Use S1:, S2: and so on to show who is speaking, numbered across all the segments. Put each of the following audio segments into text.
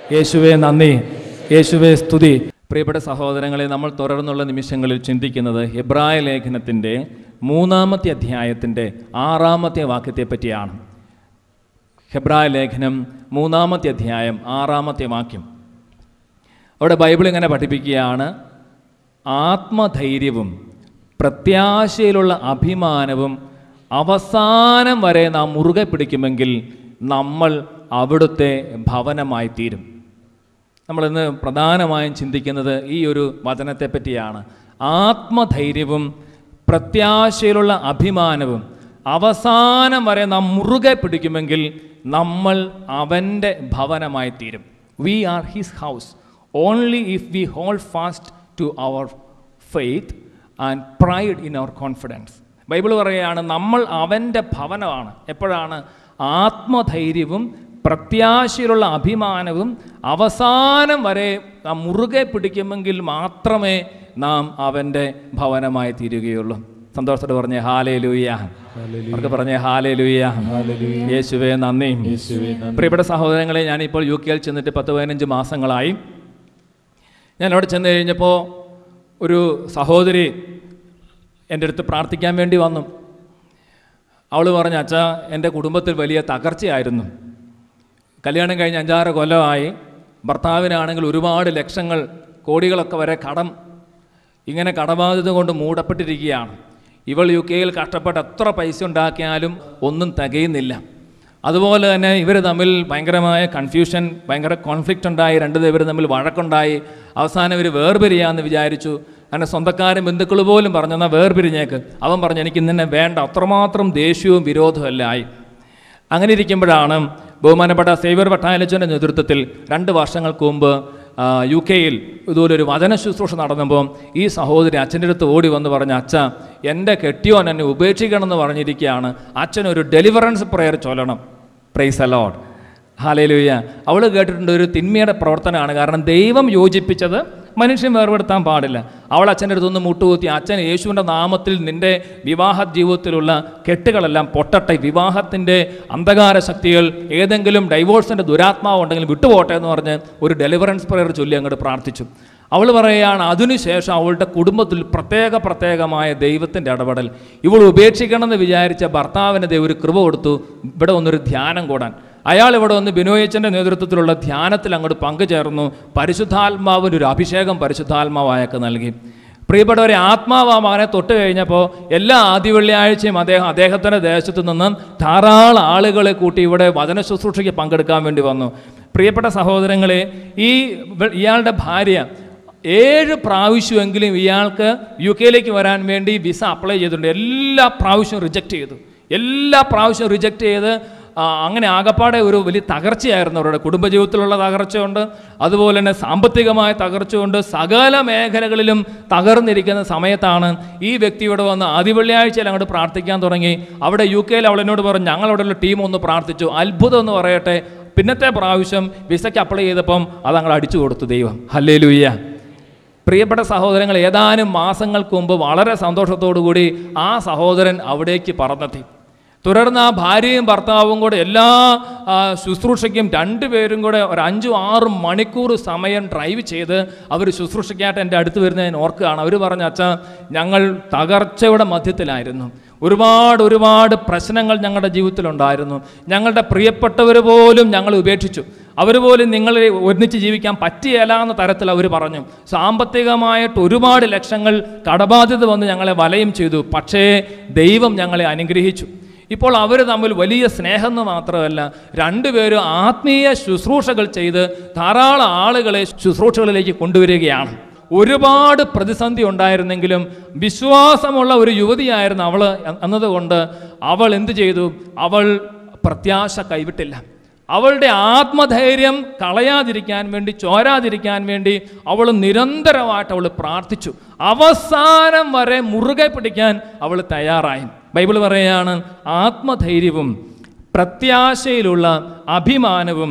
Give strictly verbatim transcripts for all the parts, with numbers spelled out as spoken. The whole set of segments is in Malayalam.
S1: യേശുവേ നന്ദി, യേശുവേ സ്തുതി. പ്രിയപ്പെട്ട സഹോദരങ്ങളെ, നമ്മൾ തുടർന്നുള്ള നിമിഷങ്ങളിൽ ചിന്തിക്കുന്നത് എബ്രായ ലേഖനത്തിൻ്റെ മൂന്നാമത്തെ അധ്യായത്തിൻ്റെ ആറാമത്തെ വാക്യത്തെ പറ്റിയാണ്. എബ്രായ ലേഖനം മൂന്നാമത്തെ അധ്യായം ആറാമത്തെ വാക്യം. അവിടെ ബൈബിൾ ഇങ്ങനെ പഠിപ്പിക്കുകയാണ്: ആത്മധൈര്യവും പ്രത്യാശയിലുള്ള അഭിമാനവും അവസാനം വരെ നാം മുറുകെ പിടിക്കുമെങ്കിൽ നമ്മൾ അവിടുത്തെ ഭവനമായി തീരും. നമ്മളിന്ന് പ്രധാനമായും ചിന്തിക്കുന്നത് ഈ ഒരു വചനത്തെ പറ്റിയാണ്. ആത്മധൈര്യവും പ്രത്യാശയിലുള്ള അഭിമാനവും അവസാനം വരെ നാം മുറുകെ പിടിക്കുമെങ്കിൽ നമ്മൾ അവൻ്റെ ഭവനമായി തീരും. We are his house only if we hold fast to our faith and pride in our confidence. Bible പറയുകയാണ് നമ്മൾ അവൻ്റെ ഭവനമാണ്. എപ്പോഴാണ്? ആത്മധൈര്യവും പ്രത്യാശയിലുള്ള അഭിമാനവും അവസാനം വരെ നാം മുറുകെ പിടിക്കുമെങ്കിൽ മാത്രമേ നാം അവൻ്റെ ഭവനമായി തീരുകയുള്ളൂ. സന്തോഷത്തോടെ പറഞ്ഞേ ഹല്ലേലൂയ. അവർക്ക് പറഞ്ഞേ ഹല്ലേലൂയ. യേശുവേ നന്ദി. പ്രിയപ്പെട്ട സഹോദരങ്ങളെ, ഞാനിപ്പോൾ യു കെയിൽ ചെന്നിട്ട് പത്ത് പതിനഞ്ച് മാസങ്ങളായി. ഞാൻ അവിടെ ചെന്ന് കഴിഞ്ഞപ്പോൾ ഒരു സഹോദരി എൻ്റെ അടുത്ത് പ്രാർത്ഥിക്കാൻ വേണ്ടി വന്നു. അവൾ പറഞ്ഞു, അച്ഛാ, എൻ്റെ കുടുംബത്തിൽ വലിയ തകർച്ചയായിരുന്നു. കല്യാണം കഴിഞ്ഞ് അഞ്ചാറ് കൊല്ലമായി. ഭർത്താവിനാണെങ്കിൽ ഒരുപാട് ലക്ഷങ്ങൾ കോടികളൊക്കെ വരെ കടം, ഇങ്ങനെ കടബാധ്യത കൊണ്ട് മൂടപ്പെട്ടിരിക്കുകയാണ്. ഇവൾ യു കെയിൽ കഷ്ടപ്പെട്ട് എത്ര പൈസ ഉണ്ടാക്കിയാലും ഒന്നും തികയുന്നില്ല. അതുപോലെ തന്നെ ഇവർ തമ്മിൽ ഭയങ്കരമായ കൺഫ്യൂഷൻ, ഭയങ്കര കോൺഫ്ലിക്റ്റ് ഉണ്ടായി. രണ്ട് ഇവർ തമ്മിൽ വഴക്കുണ്ടായി. അവസാനം ഇവർ വേർപിരിയാമെന്ന് വിചാരിച്ചു. അങ്ങനെ സ്വന്തക്കാരും ബന്ധുക്കൾ പോലും പറഞ്ഞു, എന്നാൽ വേർപിരിഞ്ഞേക്ക്. അവൻ പറഞ്ഞു, എനിക്ക് നിന്നെ വേണ്ട. അത്രമാത്രം ദേഷ്യവും വിരോധവും എല്ലാം ആയി. അങ്ങനെ ഇരിക്കുമ്പോഴാണ് ബഹുമാനപ്പെട്ട സേവ്യർ വട്ടായിലച്ചൻ്റെ നേതൃത്വത്തിൽ രണ്ട് വർഷങ്ങൾക്ക് മുമ്പ് യു കെയിൽ ഇതുപോലൊരു വചന ശുശ്രൂഷ നടന്നപ്പോൾ ഈ സഹോദരി അച്ഛൻ്റെ അടുത്ത് ഓടി വന്ന് പറഞ്ഞു, അച്ഛ, എൻ്റെ കെട്ടിയോൻ എന്നെ ഉപേക്ഷിക്കണം എന്ന് പറഞ്ഞിരിക്കുകയാണ്. അച്ഛനൊരു ഡെലിവറൻസ് പ്രയർ ചൊല്ലണം. Praise the Lord. ഹല്ലേലൂയ. അവൾ കേട്ടിട്ടുണ്ട് ഒരു തിന്മയുടെ പ്രവർത്തനമാണ്. കാരണം ദൈവം യോജിപ്പിച്ചത് മനുഷ്യൻ വേർപെടുത്താൻ പാടില്ല. അവൾ അച്ഛൻ്റെ അടുത്തൊന്ന് മുട്ടുകൂത്തി, അച്ഛൻ യേശുവിൻ്റെ നാമത്തിൽ നിൻ്റെ വിവാഹ ജീവിതത്തിലുള്ള കെട്ടുകളെല്ലാം പൊട്ടട്ടെ, വിവാഹത്തിൻ്റെ അന്ധകാര ശക്തികൾ, ഏതെങ്കിലും ഡൈവോഴ്സിൻ്റെ ദുരാത്മാവ് ഉണ്ടെങ്കിൽ വിട്ടുപോട്ടെ എന്ന് പറഞ്ഞ് ഒരു ഡെലിവറൻസ് പ്രയർ ചൊല്ലി അങ്ങോട്ട് പ്രാർത്ഥിച്ചു. അവൾ പറയുകയാണ്, അതിനുശേഷം അവളുടെ കുടുംബത്തിൽ പ്രത്യേക പ്രത്യേകമായ ദൈവത്തിൻ്റെ ഇടപെടൽ. ഇവൾ ഉപേക്ഷിക്കണമെന്ന് വിചാരിച്ച ഭർത്താവിന് ദൈവം ഒരു കൃപ കൊടുത്തു, ഇവിടെ വന്നൊരു ധ്യാനം കൂടാൻ. അയാൾ ഇവിടെ വന്ന് ബിനോയച്ചൻ്റെ നേതൃത്വത്തിലുള്ള ധ്യാനത്തിൽ അങ്ങോട്ട് പങ്കുചേർന്നു. പരിശുദ്ധാത്മാവിന് ഒരു അഭിഷേകം പരിശുദ്ധാത്മാവ് അയാൾക്ക് നൽകി. പ്രിയപ്പെട്ടവരെ, ആത്മാവ് ആ മകനെ തൊട്ട് കഴിഞ്ഞപ്പോൾ എല്ലാ ആദ്യ വെള്ളിയാഴ്ചയും അദ്ദേഹം അദ്ദേഹത്തിൻ്റെ ദേശത്തു നിന്ന് ധാരാളം ആളുകളെ കൂട്ടി ഇവിടെ വചന ശുശ്രൂഷയ്ക്ക് പങ്കെടുക്കാൻ വേണ്ടി വന്നു. പ്രിയപ്പെട്ട സഹോദരങ്ങളെ, ഈ ഇയാളുടെ ഭാര്യ ഏഴ് പ്രാവശ്യമെങ്കിലും ഇയാൾക്ക് യു കെയിലേക്ക് വരാൻ വേണ്ടി വിസ അപ്ലൈ ചെയ്തിട്ടുണ്ട്. എല്ലാ പ്രാവശ്യവും റിജക്റ്റ് ചെയ്തു. എല്ലാ പ്രാവശ്യവും റിജക്റ്റ് ചെയ്ത് അങ്ങനെ ആകപ്പാടെ ഒരു വലിയ തകർച്ചയായിരുന്നു. അവരുടെ കുടുംബജീവിതത്തിലുള്ള തകർച്ചയുണ്ട്, അതുപോലെ തന്നെ സാമ്പത്തികമായ തകർച്ചയുണ്ട്. സകല മേഖലകളിലും തകർന്നിരിക്കുന്ന സമയത്താണ് ഈ വ്യക്തി ഇവിടെ വന്ന് ആദ്യ വെള്ളിയാഴ്ചയിൽ അങ്ങോട്ട് പ്രാർത്ഥിക്കാൻ തുടങ്ങി. അവിടെ യു കെയിൽ അവളെന്നോട് പറഞ്ഞു, ഞങ്ങളവിടെയുള്ള ടീം ഒന്ന് പ്രാർത്ഥിച്ചു. അത്ഭുതം എന്ന് പറയട്ടെ, പിന്നത്തെ പ്രാവശ്യം വിസയ്ക്ക് അപ്ലൈ ചെയ്തപ്പം അത് അങ്ങോട്ട് അടിച്ചു കൊടുത്തു ദൈവം. ഹല്ലേലൂയ. പ്രിയപ്പെട്ട സഹോദരങ്ങൾ, ഏതാനും മാസങ്ങൾക്ക് മുമ്പ് വളരെ സന്തോഷത്തോടു കൂടി ആ സഹോദരൻ അവിടേക്ക് പറന്നെത്തി. തുടർന്ന് ആ ഭാര്യയും ഭർത്താവും കൂടെ എല്ലാ ശുശ്രൂഷയ്ക്കും രണ്ടുപേരും കൂടെ ഒരു അഞ്ചും ആറും മണിക്കൂർ സമയം ഡ്രൈവ് ചെയ്ത് അവർ ശുശ്രൂഷയ്ക്കായിട്ട് എൻ്റെ അടുത്ത് വരുന്നത് ഞാൻ ഓർക്കുകയാണ്. അവർ പറഞ്ഞ, അച്ഛാ, ഞങ്ങൾ തകർച്ചയുടെ മധ്യത്തിലായിരുന്നു. ഒരുപാട് ഒരുപാട് പ്രശ്നങ്ങൾ ഞങ്ങളുടെ ജീവിതത്തിലുണ്ടായിരുന്നു. ഞങ്ങളുടെ പ്രിയപ്പെട്ടവർ പോലും ഞങ്ങളെ ഉപേക്ഷിച്ചു. അവർ പോലും നിങ്ങളെ ഒന്നിച്ച് ജീവിക്കാൻ പറ്റിയല്ല എന്ന തരത്തിൽ അവർ പറഞ്ഞു. സാമ്പത്തികമായിട്ട് ഒരുപാട് ലക്ഷങ്ങൾ കടബാധ്യത വന്ന് ഞങ്ങളെ വലയം ചെയ്തു. പക്ഷേ ദൈവം ഞങ്ങളെ അനുഗ്രഹിച്ചു. ഇപ്പോൾ അവർ തമ്മിൽ വലിയ സ്നേഹം എന്ന് മാത്രമല്ല, രണ്ടുപേരും ആത്മീയ ശുശ്രൂഷകൾ ചെയ്ത് ധാരാളം ആളുകളെ ശുശ്രൂഷകളിലേക്ക് കൊണ്ടുവരികയാണ്. ഒരുപാട് പ്രതിസന്ധി ഉണ്ടായിരുന്നെങ്കിലും വിശ്വാസമുള്ള ഒരു യുവതിയായിരുന്നു അവൾ എന്നതുകൊണ്ട് അവൾ എന്തു ചെയ്തു? അവൾ പ്രത്യാശ കൈവിട്ടില്ല. അവളുടെ ആത്മധൈര്യം കളയാതിരിക്കാൻ വേണ്ടി, ചോരാതിരിക്കാൻ വേണ്ടി അവൾ നിരന്തരമായിട്ട് അവൾ പ്രാർത്ഥിച്ചു. അവസാനം വരെ മുറുകെ പിടിക്കാൻ അവൾ തയ്യാറായി. ബൈബിൾ പറയുകയാണ്, ആത്മധൈര്യവും പ്രത്യാശയിലുള്ള അഭിമാനവും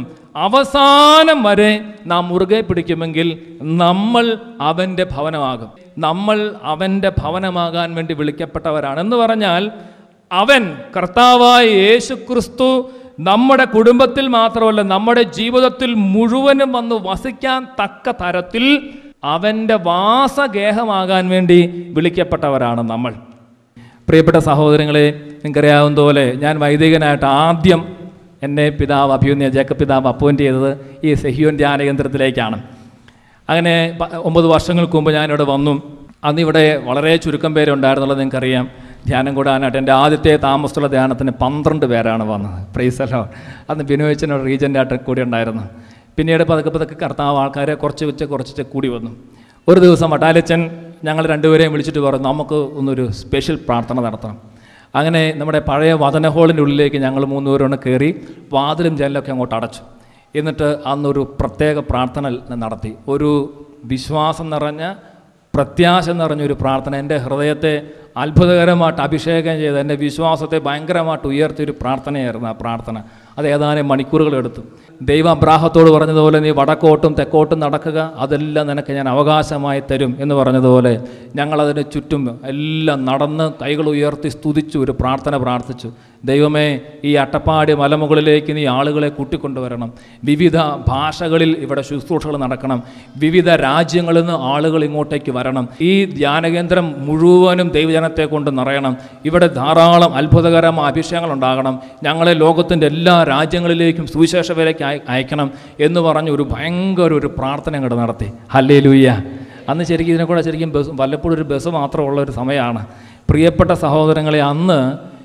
S1: അവസാനം വരെ നാം മുറുകെ പിടിക്കുമെങ്കിൽ നമ്മൾ അവൻ്റെ ഭവനമാകും. നമ്മൾ അവൻ്റെ ഭവനമാകാൻ വേണ്ടി വിളിക്കപ്പെട്ടവരാണ്. എന്ന് പറഞ്ഞാൽ അവൻ, കർത്താവായ യേശു ക്രിസ്തു നമ്മുടെ കുടുംബത്തിൽ മാത്രമല്ല നമ്മുടെ ജീവിതത്തിൽ മുഴുവനും വന്ന് വസിക്കാൻ തക്ക തരത്തിൽ അവൻ്റെ വാസഗേഹമാകാൻ വേണ്ടി വിളിക്കപ്പെട്ടവരാണ് നമ്മൾ. പ്രിയപ്പെട്ട സഹോദരങ്ങളെ, നിങ്ങൾക്കറിയാവുന്ന പോലെ ഞാൻ വൈദികനായിട്ട് ആദ്യം എന്നെ പിതാവ് അഭിയുന്ന ജേക്കബ് പിതാവ് അപ്പോയിൻ്റ് ചെയ്തത് ഈ സെഹിയോൻ ധ്യാന കേന്ദ്രത്തിലേക്കാണ്. അങ്ങനെ ഒമ്പത് വർഷങ്ങൾക്ക് മുമ്പ് ഞാനിവിടെ വന്നു. അന്നിവിടെ വളരെ ചുരുക്കം പേരുണ്ടായിരുന്നുള്ളത് നിങ്ങൾക്കറിയാം. ധ്യാനം കൂടാനായിട്ട് എൻ്റെ ആദ്യത്തെ താമസമുള്ള ധ്യാനത്തിന് പന്ത്രണ്ട് പേരാണ് വന്നത്. പ്രൈസല്ലോ. അന്ന് ബിനോയിച്ചനോട് റീജൻ്റായിട്ട് കൂടി ഉണ്ടായിരുന്നു. പിന്നീട് പതുക്കെ പതുക്കെ കർത്താവ് ആൾക്കാരെ കുറച്ച് വെച്ച് കുറച്ച് കൂടി വന്നു. ഒരു ദിവസം വട്ടാലച്ചൻ ഞങ്ങൾ രണ്ടുപേരെയും വിളിച്ചിട്ട് പറഞ്ഞു, നമുക്ക് ഒന്നൊരു സ്പെഷ്യൽ പ്രാർത്ഥന നടത്തണം. അങ്ങനെ നമ്മുടെ പഴയ വചന ഹോളിൻ്റെ ഉള്ളിലേക്ക് ഞങ്ങൾ മൂന്നുപേരൊന്ന് കയറി വാതിലും ജനലൊക്കെ അങ്ങോട്ട് അടച്ചു. എന്നിട്ട് അന്നൊരു പ്രത്യേക പ്രാർത്ഥന നടത്തി. ഒരു വിശ്വാസം നിറഞ്ഞ പ്രത്യാശ നിറഞ്ഞൊരു പ്രാർത്ഥന. എൻ്റെ ഹൃദയത്തെ അത്ഭുതകരമായിട്ട് അഭിഷേകം ചെയ്ത് എൻ്റെ വിശ്വാസത്തെ ഭയങ്കരമായിട്ട് ഉയർത്തിയൊരു പ്രാർത്ഥനയായിരുന്നു ആ പ്രാർത്ഥന. അത് ഏതാനും മണിക്കൂറുകളെടുത്തു. ദൈവം അബ്രാഹത്തോട് പറഞ്ഞതുപോലെ നീ വടക്കോട്ടും തെക്കോട്ടും നടക്കുക, അതെല്ലാം നിനക്ക് ഞാൻ അവകാശമായി തരും എന്ന് പറഞ്ഞതുപോലെ ഞങ്ങളതിന് ചുറ്റും എല്ലാം നടന്ന് കൈകൾ ഉയർത്തി സ്തുതിച്ചു, ഒരു പ്രാർത്ഥന പ്രാർത്ഥിച്ചു. ദൈവമേ, ഈ അട്ടപ്പാടി മലമുകളിലേക്ക് നീ ആളുകളെ കൂട്ടിക്കൊണ്ടുവരണം. വിവിധ ഭാഷകളിൽ ഇവിടെ ശുശ്രൂഷകൾ നടക്കണം. വിവിധ രാജ്യങ്ങളിൽ നിന്ന് ആളുകൾ ഇങ്ങോട്ടേക്ക് വരണം. ഈ ധ്യാനകേന്ദ്രം മുഴുവനും ദൈവജനത്തെ കൊണ്ട് നിറയണം. ഇവിടെ ധാരാളം അത്ഭുതകരമായ അഭിഷേകങ്ങൾ ഉണ്ടാകണം. ഞങ്ങളെ ലോകത്തിൻ്റെ എല്ലാ രാജ്യങ്ങളിലേക്കും സുവിശേഷത്തിലേക്ക് അയക്കണം എന്ന് പറഞ്ഞ് ഒരു ഭയങ്കര ഒരു പ്രാർത്ഥന അങ്ങോട്ട് നടത്തി. ഹല്ലേലൂയ. അന്ന് ശരിക്കും ഇതിനെ കൂടെ ശരിക്കും ബസ് വല്ലപ്പോഴും ഒരു ബസ് മാത്രമുള്ള ഒരു സമയമാണ്. പ്രിയപ്പെട്ട സഹോദരങ്ങളെ, അന്ന്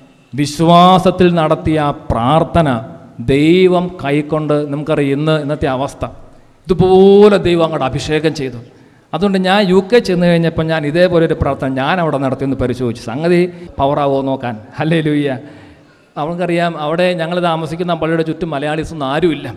S1: വിശ്വാസത്തിൽ നടത്തിയ ആ പ്രാർത്ഥന ദൈവം കൈക്കൊണ്ട്, നമുക്കറിയാം ഇന്ന് ഇന്നത്തെ അവസ്ഥ ഇതുപോലെ ദൈവം അങ്ങോട്ട് അഭിഷേകം ചെയ്തു. അതുകൊണ്ട് ഞാൻ യു കെ ചെന്ന് കഴിഞ്ഞപ്പോൾ ഞാൻ ഇതേപോലെ ഒരു പ്രാർത്ഥന ഞാൻ അവിടെ നടത്തിയെന്ന് പരിശോധിച്ചു. സംഗതി പവറാവോ നോക്കാൻ. ഹല്ലേലൂയ. അവർക്കറിയാം അവിടെ ഞങ്ങൾ താമസിക്കുന്ന പള്ളിയുടെ ചുറ്റും മലയാളീസൊന്നും ആരുമില്ല.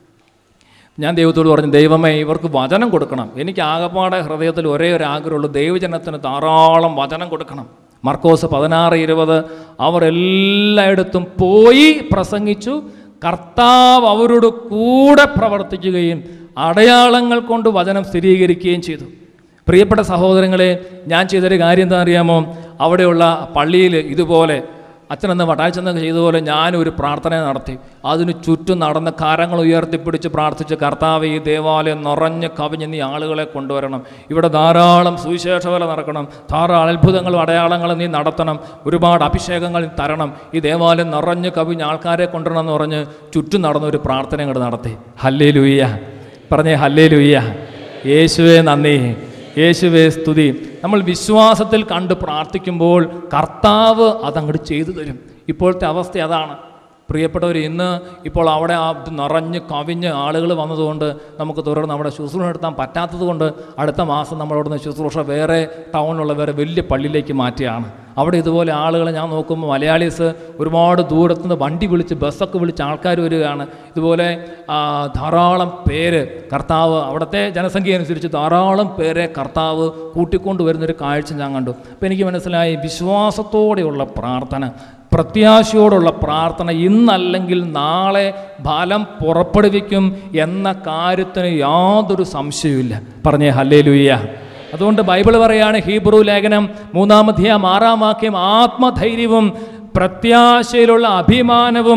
S1: ഞാൻ ദൈവത്തോട് പറഞ്ഞു, ദൈവമേ ഇവർക്ക് വചനം കൊടുക്കണം. എനിക്ക് ആകപ്പാടെ ഹൃദയത്തിൽ ഒരേ ഒരു ആഗ്രഹമുള്ളൂ, ദൈവജനത്തിന് ധാരാളം വചനം കൊടുക്കണം. മർക്കോസ് പതിനാറ് ഇരുപത് അവർ എല്ലായിടത്തും പോയി പ്രസംഗിച്ചു, കർത്താവ് അവരോട് കൂടെ പ്രവർത്തിക്കുകയും അടയാളങ്ങൾ കൊണ്ട് വചനം സ്ഥിരീകരിക്കുകയും ചെയ്തു. പ്രിയപ്പെട്ട സഹോദരങ്ങളെ, ഞാൻ ചെയ്തൊരു കാര്യം എന്താ അറിയാമോ? അവിടെയുള്ള പള്ളിയിൽ ഇതുപോലെ അച്ഛനെന്ന് വട്ടാഴ്ചെന്നൊക്കെ ചെയ്തതുപോലെ ഞാനൊരു പ്രാർത്ഥന നടത്തി. അതിന് ചുറ്റും നടന്ന് കരങ്ങൾ ഉയർത്തിപ്പിടിച്ച് പ്രാർത്ഥിച്ച്, കർത്താവ് ഈ ദേവാലയം നിറഞ്ഞ് കവിഞ്ഞ് നീ ആളുകളെ കൊണ്ടുവരണം. ഇവിടെ ധാരാളം സുവിശേഷവേല നടക്കണം. ധാരാളം അത്ഭുതങ്ങളും അടയാളങ്ങളും നീ നടത്തണം. ഒരുപാട് അഭിഷേകങ്ങൾ തരണം. ഈ ദേവാലയം നിറഞ്ഞ് കവിഞ്ഞ് ആൾക്കാരെ കൊണ്ടുവരണം എന്ന് പറഞ്ഞ് ചുറ്റും നടന്നൊരു പ്രാർത്ഥന ഇങ്ങോട്ട് നടത്തി. ഹല്ലേലൂയ. പറഞ്ഞേ ഹല്ലേലൂയ. യേശുവേ നന്ദി, യേശുവേ സ്തുതി. നമ്മൾ വിശ്വാസത്തിൽ കണ്ട് പ്രാർത്ഥിക്കുമ്പോൾ കർത്താവ് അതങ്ങോട്ട് ചെയ്തു തരും. ഇപ്പോഴത്തെ അവസ്ഥ അതാണ് പ്രിയപ്പെട്ടവർ. ഇന്ന് ഇപ്പോൾ അവിടെ ആ നിറഞ്ഞ് കവിഞ്ഞ് ആളുകൾ വന്നതുകൊണ്ട് നമുക്ക് തുടർന്ന് അവിടെ ശുശ്രൂഷ നടത്താൻ പറ്റാത്തത് കൊണ്ട് അടുത്ത മാസം നമ്മളവിടുന്ന് ശുശ്രൂഷ വേറെ ടൗണിലുള്ള വേറെ വലിയ പള്ളിയിലേക്ക് മാറ്റിയാണ്. അവിടെ ഇതുപോലെ ആളുകൾ ഞാൻ നോക്കുമ്പോൾ മലയാളീസ് ഒരുപാട് ദൂരത്തുനിന്ന് വണ്ടി വിളിച്ച് ബസ്സൊക്കെ വിളിച്ച് ആൾക്കാർ വരികയാണ്. ഇതുപോലെ ധാരാളം പേര് കർത്താവ് അവിടുത്തെ ജനസംഖ്യ അനുസരിച്ച് ധാരാളം പേരെ കർത്താവ് കൂട്ടിക്കൊണ്ട് വരുന്നൊരു കാഴ്ച ഞാൻ കണ്ടു. അപ്പോൾ എനിക്ക് മനസ്സിലായി, വിശ്വാസത്തോടെയുള്ള പ്രാർത്ഥന, പ്രത്യാശയോടുള്ള പ്രാർത്ഥന ഇന്നല്ലെങ്കിൽ നാളെ ഫലം പുറപ്പെടുവിക്കും എന്ന കാര്യത്തിന് യാതൊരു സംശയവുമില്ല. പറഞ്ഞേ ഹല്ലേലൂയ. അതുകൊണ്ട് ബൈബിൾ പറയാണ്, ഹീബ്രു ലേഖനം മൂന്നാം അധ്യായം ആറാം വാക്യം, ആത്മധൈര്യവും പ്രത്യാശയിലുള്ള അഭിമാനവും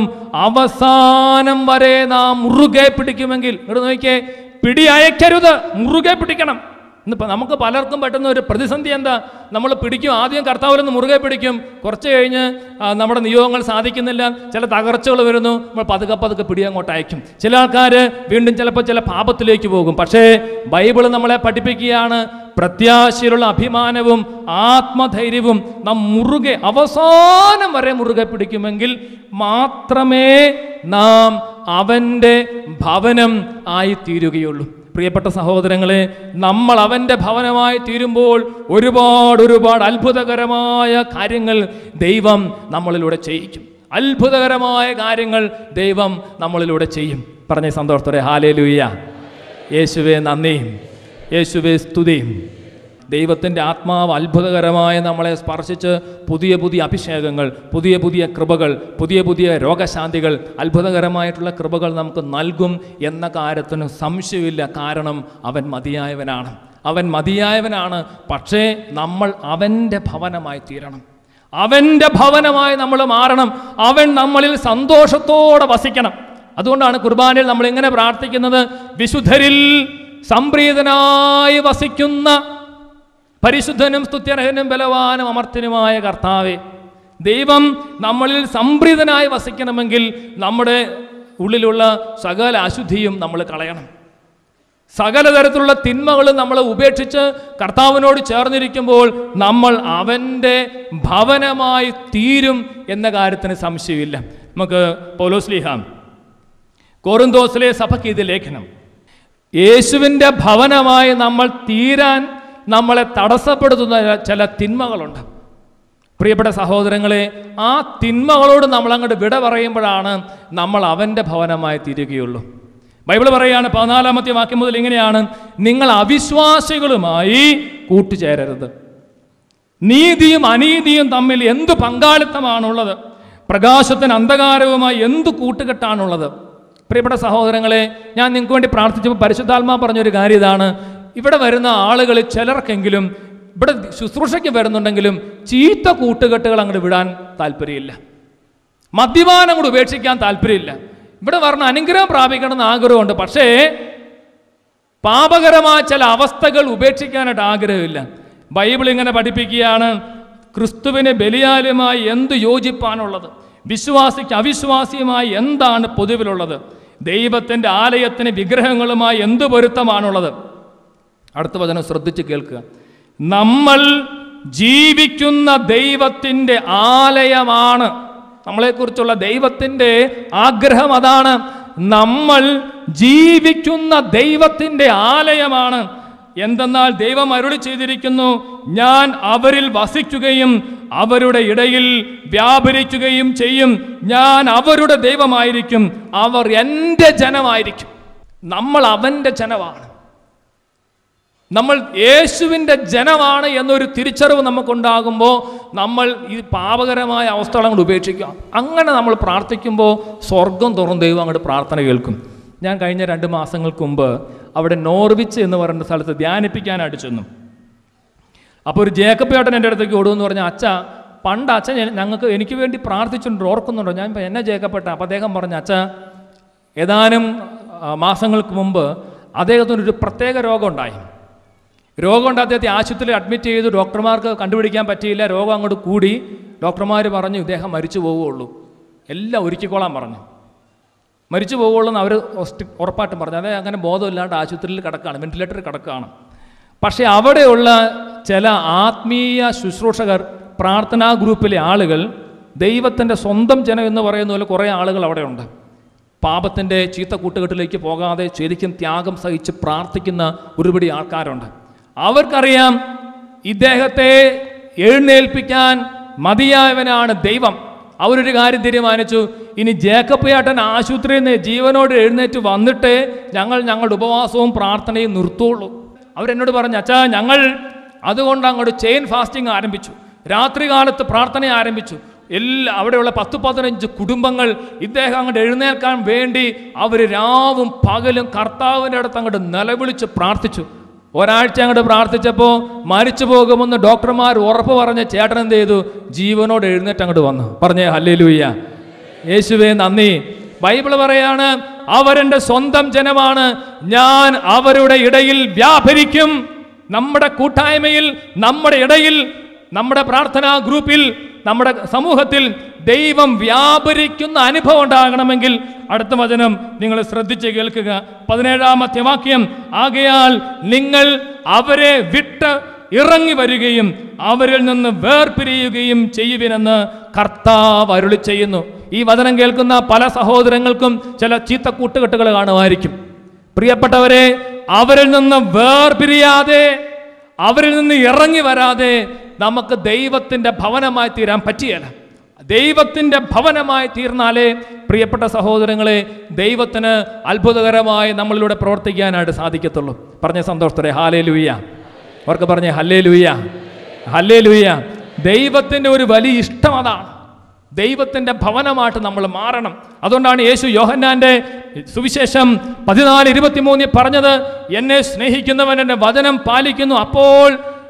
S1: അവസാനം വരെ നാം മുറുകെ പിടിക്കുമെങ്കിൽ. ഇവിടെ നോക്കിയേ, പിടി അയക്കരുത്, മുറുകെ പിടിക്കണം. ഇന്നിപ്പോൾ നമുക്ക് പലർക്കും പറ്റുന്ന ഒരു പ്രതിസന്ധി എന്താ? നമ്മൾ പിടിക്കും, ആദ്യം കർത്താവിലൊന്ന് മുറുകെ പിടിക്കും, കുറച്ച് കഴിഞ്ഞ് നമ്മുടെ നിയോഗങ്ങൾ സാധിക്കുന്നില്ല, ചില തകർച്ചകൾ വരുന്നു, നമ്മൾ പതുക്കെ പതുക്കെ പിടി അങ്ങോട്ട് അയക്കും. ചില ആൾക്കാർ വീണ്ടും ചിലപ്പോൾ ചില പാപത്തിലേക്ക് പോകും. പക്ഷേ ബൈബിൾ നമ്മളെ പഠിപ്പിക്കുകയാണ്, പ്രത്യാശയിലുള്ള അഭിമാനവും ആത്മധൈര്യവും നാം മുറുകെ അവസാനം വരെ മുറുകെ പിടിക്കുമെങ്കിൽ മാത്രമേ നാം അവൻ്റെ ഭവനം ആയി തീരുകയുള്ളൂ. പ്രിയപ്പെട്ട സഹോദരങ്ങളെ, നമ്മൾ അവൻ്റെ ഭവനമായി തീരുമ്പോൾ ഒരുപാട് ഒരുപാട് അത്ഭുതകരമായ കാര്യങ്ങൾ ദൈവം നമ്മളിലൂടെ ചെയ്യിക്കും. അത്ഭുതകരമായ കാര്യങ്ങൾ ദൈവം നമ്മളിലൂടെ ചെയ്യും. പറഞ്ഞ സന്തോഷത്തോടെ ഹല്ലേലൂയ. യേശുവേ നന്ദി, യേശുവേ സ്തുതി. ദൈവത്തിൻ്റെ ആത്മാവ് അത്ഭുതകരമായി നമ്മളെ സ്പർശിച്ച് പുതിയ പുതിയ അഭിഷേകങ്ങൾ, പുതിയ പുതിയ കൃപകൾ, പുതിയ പുതിയ രോഗശാന്തികൾ, അത്ഭുതകരമായിട്ടുള്ള കൃപകൾ നമുക്ക് നൽകും എന്ന കാര്യത്തിന് സംശയമില്ല. കാരണം അവൻ മതിയായവനാണ്, അവൻ മതിയായവനാണ്. പക്ഷേ നമ്മൾ അവൻ്റെ ഭവനമായി തീരണം. അവൻ്റെ ഭവനമായി നമ്മൾ മാറണം. അവൻ നമ്മളിൽ സന്തോഷത്തോടെ വസിക്കണം. അതുകൊണ്ടാണ് കുർബാനയിൽ നമ്മൾ ഇങ്ങനെ പ്രാർത്ഥിക്കുന്നത്: വിശുദ്ധരിൽ സംപ്രീതനായി വസിക്കുന്ന പരിശുദ്ധനും സ്തുത്യർഹനും ബലവാനും അമർത്യനുമായ കർത്താവേ. ദൈവം നമ്മളിൽ സംപ്രീതനായി വസിക്കണമെങ്കിൽ നമ്മുടെ ഉള്ളിലുള്ള സകല അശുദ്ധിയും നമ്മൾ കളയണം. സകല തരത്തിലുള്ള തിന്മകളും നമ്മൾ ഉപേക്ഷിച്ച് കർത്താവിനോട് ചേർന്നിരിക്കുമ്പോൾ നമ്മൾ അവൻ്റെ ഭവനമായി തീരും എന്ന കാര്യത്തിന് സംശയമില്ല. നമുക്ക് പൗലോസ്ലീഹ കൊറിന്തോസിലെ സഭയ്ക്ക് ഇത് ലേഖനം: യേശുവിൻ്റെ ഭവനമായി നമ്മൾ തീരാൻ നമ്മളെ തടസ്സപ്പെടുത്തുന്ന ചില തിന്മകളുണ്ട്. പ്രിയപ്പെട്ട സഹോദരങ്ങളെ, ആ തിന്മകളോട് നമ്മൾ അങ്ങോട്ട് വിട പറയുമ്പോഴാണ് നമ്മൾ അവൻ്റെ ഭവനമായി തീരുകയുള്ളൂ. ബൈബിൾ പറയുകയാണ്, പതിനാലാമത്തെ വാക്യം മുതൽ ഇങ്ങനെയാണ്: നിങ്ങൾ അവിശ്വാസികളുമായി കൂട്ടുചേരരുത്. നീതിയും അനീതിയും തമ്മിൽ എന്തു പങ്കാളിത്തമാണുള്ളത്? പ്രകാശത്തിന് അന്ധകാരവുമായി എന്തു കൂട്ടുകെട്ടാണുള്ളത്? പ്രിയപ്പെട്ട സഹോദരങ്ങളെ, ഞാൻ നിങ്ങൾക്ക് വേണ്ടി പ്രാർത്ഥിച്ചപ്പോൾ പരിശുദ്ധാത്മാ പറഞ്ഞൊരു കാര്യം ഇതാണ്: ഇവിടെ വരുന്ന ആളുകൾ ചിലർക്കെങ്കിലും ഇവിടെ ശുശ്രൂഷയ്ക്ക് വരുന്നുണ്ടെങ്കിലും ചീത്ത കൂട്ടുകെട്ടുകൾ അങ്ങോട്ട് വിടാൻ താല്പര്യമില്ല, മദ്യപാനം കൂടെ ഉപേക്ഷിക്കാൻ താല്പര്യമില്ല. ഇവിടെ പറഞ്ഞ അനുഗ്രഹം പ്രാപിക്കണമെന്ന് ആഗ്രഹമുണ്ട്, പക്ഷേ പാപകരമായ ചില അവസ്ഥകൾ ഉപേക്ഷിക്കാനായിട്ട് ആഗ്രഹമില്ല. ബൈബിൾ ഇങ്ങനെ പഠിപ്പിക്കുകയാണ്: ക്രിസ്തുവിന് ബലിയാലുമായി എന്ത് യോജിപ്പാനുള്ളത്? വിശ്വാസിക്ക് അവിശ്വാസിയുമായി എന്താണ് പൊതുവിലുള്ളത്? ദൈവത്തിൻ്റെ ആലയത്തിന് വിഗ്രഹങ്ങളുമായി എന്ത് പൊരുത്തമാണുള്ളത്? അടുത്ത വചനം ശ്രദ്ധിച്ച് കേൾക്കുക: നമ്മൾ ജീവിക്കുന്ന ദൈവത്തിൻ്റെ ആലയമാണ്. നമ്മളെക്കുറിച്ചുള്ള ദൈവത്തിൻ്റെ ആഗ്രഹം അതാണ്. നമ്മൾ ജീവിക്കുന്ന ദൈവത്തിൻ്റെ ആലയമാണ്. എന്തെന്നാൽ ദൈവം അരുളി ചെയ്തിരിക്കുന്നു: ഞാൻ അവരിൽ വസിക്കുകയും അവരുടെ ഇടയിൽ വ്യാപരിക്കുകയും ചെയ്യും. ഞാൻ അവരുടെ ദൈവമായിരിക്കും, അവർ എൻ്റെ ജനമായിരിക്കും. നമ്മൾ അവൻ്റെ ജനമാണ്, നമ്മൾ യേശുവിൻ്റെ ജനമാണ് എന്നൊരു തിരിച്ചറിവ് നമുക്കുണ്ടാകുമ്പോൾ നമ്മൾ ഈ പാപകരമായ അവസ്ഥകൾ അങ്ങോട്ട് ഉപേക്ഷിക്കുക. അങ്ങനെ നമ്മൾ പ്രാർത്ഥിക്കുമ്പോൾ സ്വർഗം തുറന്ന് ദൈവം അങ്ങോട്ട് പ്രാർത്ഥന കേൾക്കും. ഞാൻ കഴിഞ്ഞ രണ്ട് മാസങ്ങൾക്ക് മുമ്പ് അവിടെ നോർവിച്ച് എന്ന് പറയുന്ന സ്ഥലത്ത് ധ്യാനിപ്പിക്കാനായിട്ട് ചെന്നു. അപ്പോൾ ഒരു ജേക്കബ് ചേട്ടൻ എൻ്റെ അടുത്തേക്ക് ഓടുമെന്ന് പറഞ്ഞാൽ, അച്ഛ പണ്ട് അച്ഛൻ ഞങ്ങൾക്ക് എനിക്ക് വേണ്ടി പ്രാർത്ഥിച്ചിട്ടുണ്ട്, ഓർക്കുന്നുണ്ടോ? ഞാൻ ഇപ്പം എന്നെ ജേക്കപ്പെട്ട അപ്പോൾ അദ്ദേഹം പറഞ്ഞു, അച്ഛ ഏതാനും മാസങ്ങൾക്ക് മുമ്പ് അദ്ദേഹത്തിനൊരു പ്രത്യേക രോഗം ഉണ്ടായി. രോഗം കൊണ്ട് അദ്ദേഹത്തെ ആശുപത്രിയിൽ അഡ്മിറ്റ് ചെയ്തു. ഡോക്ടർമാർക്ക് കണ്ടുപിടിക്കാൻ പറ്റിയില്ല. രോഗം അങ്ങോട്ട് കൂടി. ഡോക്ടർമാർ പറഞ്ഞു ഇദ്ദേഹം മരിച്ചു പോവുകയുള്ളൂ, എല്ലാം ഒരുക്കിക്കോളാൻ പറഞ്ഞു. മരിച്ചു പോവുകയുള്ളൂ എന്ന് അവർ ഉറപ്പായിട്ടും പറഞ്ഞു. അതായത് അങ്ങനെ ബോധമില്ലാണ്ട് ആശുപത്രിയിൽ കിടക്കുകയാണ്, വെന്റിലേറ്ററിൽ കിടക്കുകയാണ്. പക്ഷേ അവിടെയുള്ള ചില ആത്മീയ ശുശ്രൂഷകർ, പ്രാർത്ഥനാ ഗ്രൂപ്പിലെ ആളുകൾ, ദൈവത്തിൻ്റെ സ്വന്തം ജനം എന്ന് പറയുന്ന പോലെ കുറേ ആളുകൾ അവിടെയുണ്ട്. പാപത്തിൻ്റെ ചീത്ത കൂട്ടുകെട്ടിലേക്ക് പോകാതെ ശരിക്കും ത്യാഗം സഹിച്ച് പ്രാർത്ഥിക്കുന്ന ഒരുപടി ആൾക്കാരുണ്ട്. അവർക്കറിയാം ഇദ്ദേഹത്തെ എഴുന്നേൽപ്പിക്കാൻ മതിയായവനാണ് ദൈവം. അവരൊരു കാര്യം തീരുമാനിച്ചു: ഇനി ജേക്കബ് ചേട്ടൻ ആശുപത്രിയിൽ നിന്ന് ജീവനോട് എഴുന്നേറ്റ് വന്നിട്ട് ഞങ്ങൾ ഞങ്ങളുടെ ഉപവാസവും പ്രാർത്ഥനയും നിർത്തുള്ളൂ. അവരെന്നോട് പറഞ്ഞു, അച്ഛാ ഞങ്ങൾ അതുകൊണ്ട് അങ്ങോട്ട് ചെയിൻ ഫാസ്റ്റിംഗ് ആരംഭിച്ചു, രാത്രി കാലത്ത് പ്രാർത്ഥന ആരംഭിച്ചു. എല്ലാ അവിടെയുള്ള പത്ത് പതിനഞ്ച് കുടുംബങ്ങൾ ഇദ്ദേഹം അങ്ങോട്ട് എഴുന്നേൽക്കാൻ വേണ്ടി അവർ രാവും പകലും കർത്താവിൻ്റെ അടുത്ത് അങ്ങോട്ട് നിലവിളിച്ച് പ്രാർത്ഥിച്ചു. ഒരാഴ്ച അങ്ങോട്ട് പ്രാർത്ഥിച്ചപ്പോൾ മരിച്ചു പോകുമെന്ന് ഡോക്ടർമാർ ഉറപ്പ് പറഞ്ഞ ചേട്ടൻ എന്ത് ചെയ്തു? ജീവനോട് എഴുന്നേറ്റ് അങ്ങോട്ട് വന്നു. പറഞ്ഞേ ഹല്ലേലൂയ, യേശുവേ നന്ദി. ബൈബിൾ പറയാണ്, അവരെൻ്റെ സ്വന്തം ജനമാണ്, ഞാൻ അവരുടെ ഇടയിൽ വ്യാപരിക്കും. നമ്മുടെ കൂട്ടായ്മയിൽ, നമ്മുടെ ഇടയിൽ, നമ്മുടെ പ്രാർത്ഥനാ ഗ്രൂപ്പിൽ, നമ്മുടെ സമൂഹത്തിൽ ദൈവം വ്യാപരിക്കുന്ന അനുഭവം ഉണ്ടാകണമെങ്കിൽ അടുത്ത വചനം നിങ്ങൾ ശ്രദ്ധിച്ച് കേൾക്കുക. പതിനേഴാമത്തെ വാക്യം: ആകയാൽ നിങ്ങൾ അവരെ വിട്ട് ഇറങ്ങി വരികയും അവരിൽ നിന്ന് വേർപിരിയുകയും ചെയ്യുവിനെന്ന് കർത്താവ് അരുളി ചെയ്യുന്നു. ഈ വചനം കേൾക്കുന്ന പല സഹോദരങ്ങൾക്കും ചില ചീത്ത കൂട്ടുകെട്ടുകൾ കാണുമായിരിക്കും. പ്രിയപ്പെട്ടവരെ, അവരിൽ നിന്ന് വേർപിരിയാതെ, അവരിൽ നിന്ന് ഇറങ്ങി വരാതെ നമുക്ക് ദൈവത്തിൻ്റെ ഭവനമായി തീരാൻ പറ്റിയല്ല. ദൈവത്തിൻ്റെ ഭവനമായി തീർന്നാലേ പ്രിയപ്പെട്ട സഹോദരങ്ങളെ ദൈവത്തിന് അത്ഭുതകരമായി നമ്മളിലൂടെ പ്രവർത്തിക്കാനായിട്ട് സാധിക്കത്തുള്ളൂ. പറഞ്ഞ സന്തോഷത്തോടെ ഹല്ലേലൂയ. അവർക്ക് പറഞ്ഞേ ഹല്ലേലൂയ, ഹല്ലേലൂയ. ദൈവത്തിൻ്റെ ഒരു വലിയ ഇഷ്ടം അതാണ്. ദൈവത്തിൻ്റെ ഭവനമായിട്ട് നമ്മൾ മാറണം. അതുകൊണ്ടാണ് യേശു യോഹന്നാന്റെ സുവിശേഷം പതിനാല് ഇരുപത്തി മൂന്നിൽ പറഞ്ഞത്, എന്നെ സ്നേഹിക്കുന്നവൻ എൻ്റെ വചനം പാലിക്കുന്നു, അപ്പോൾ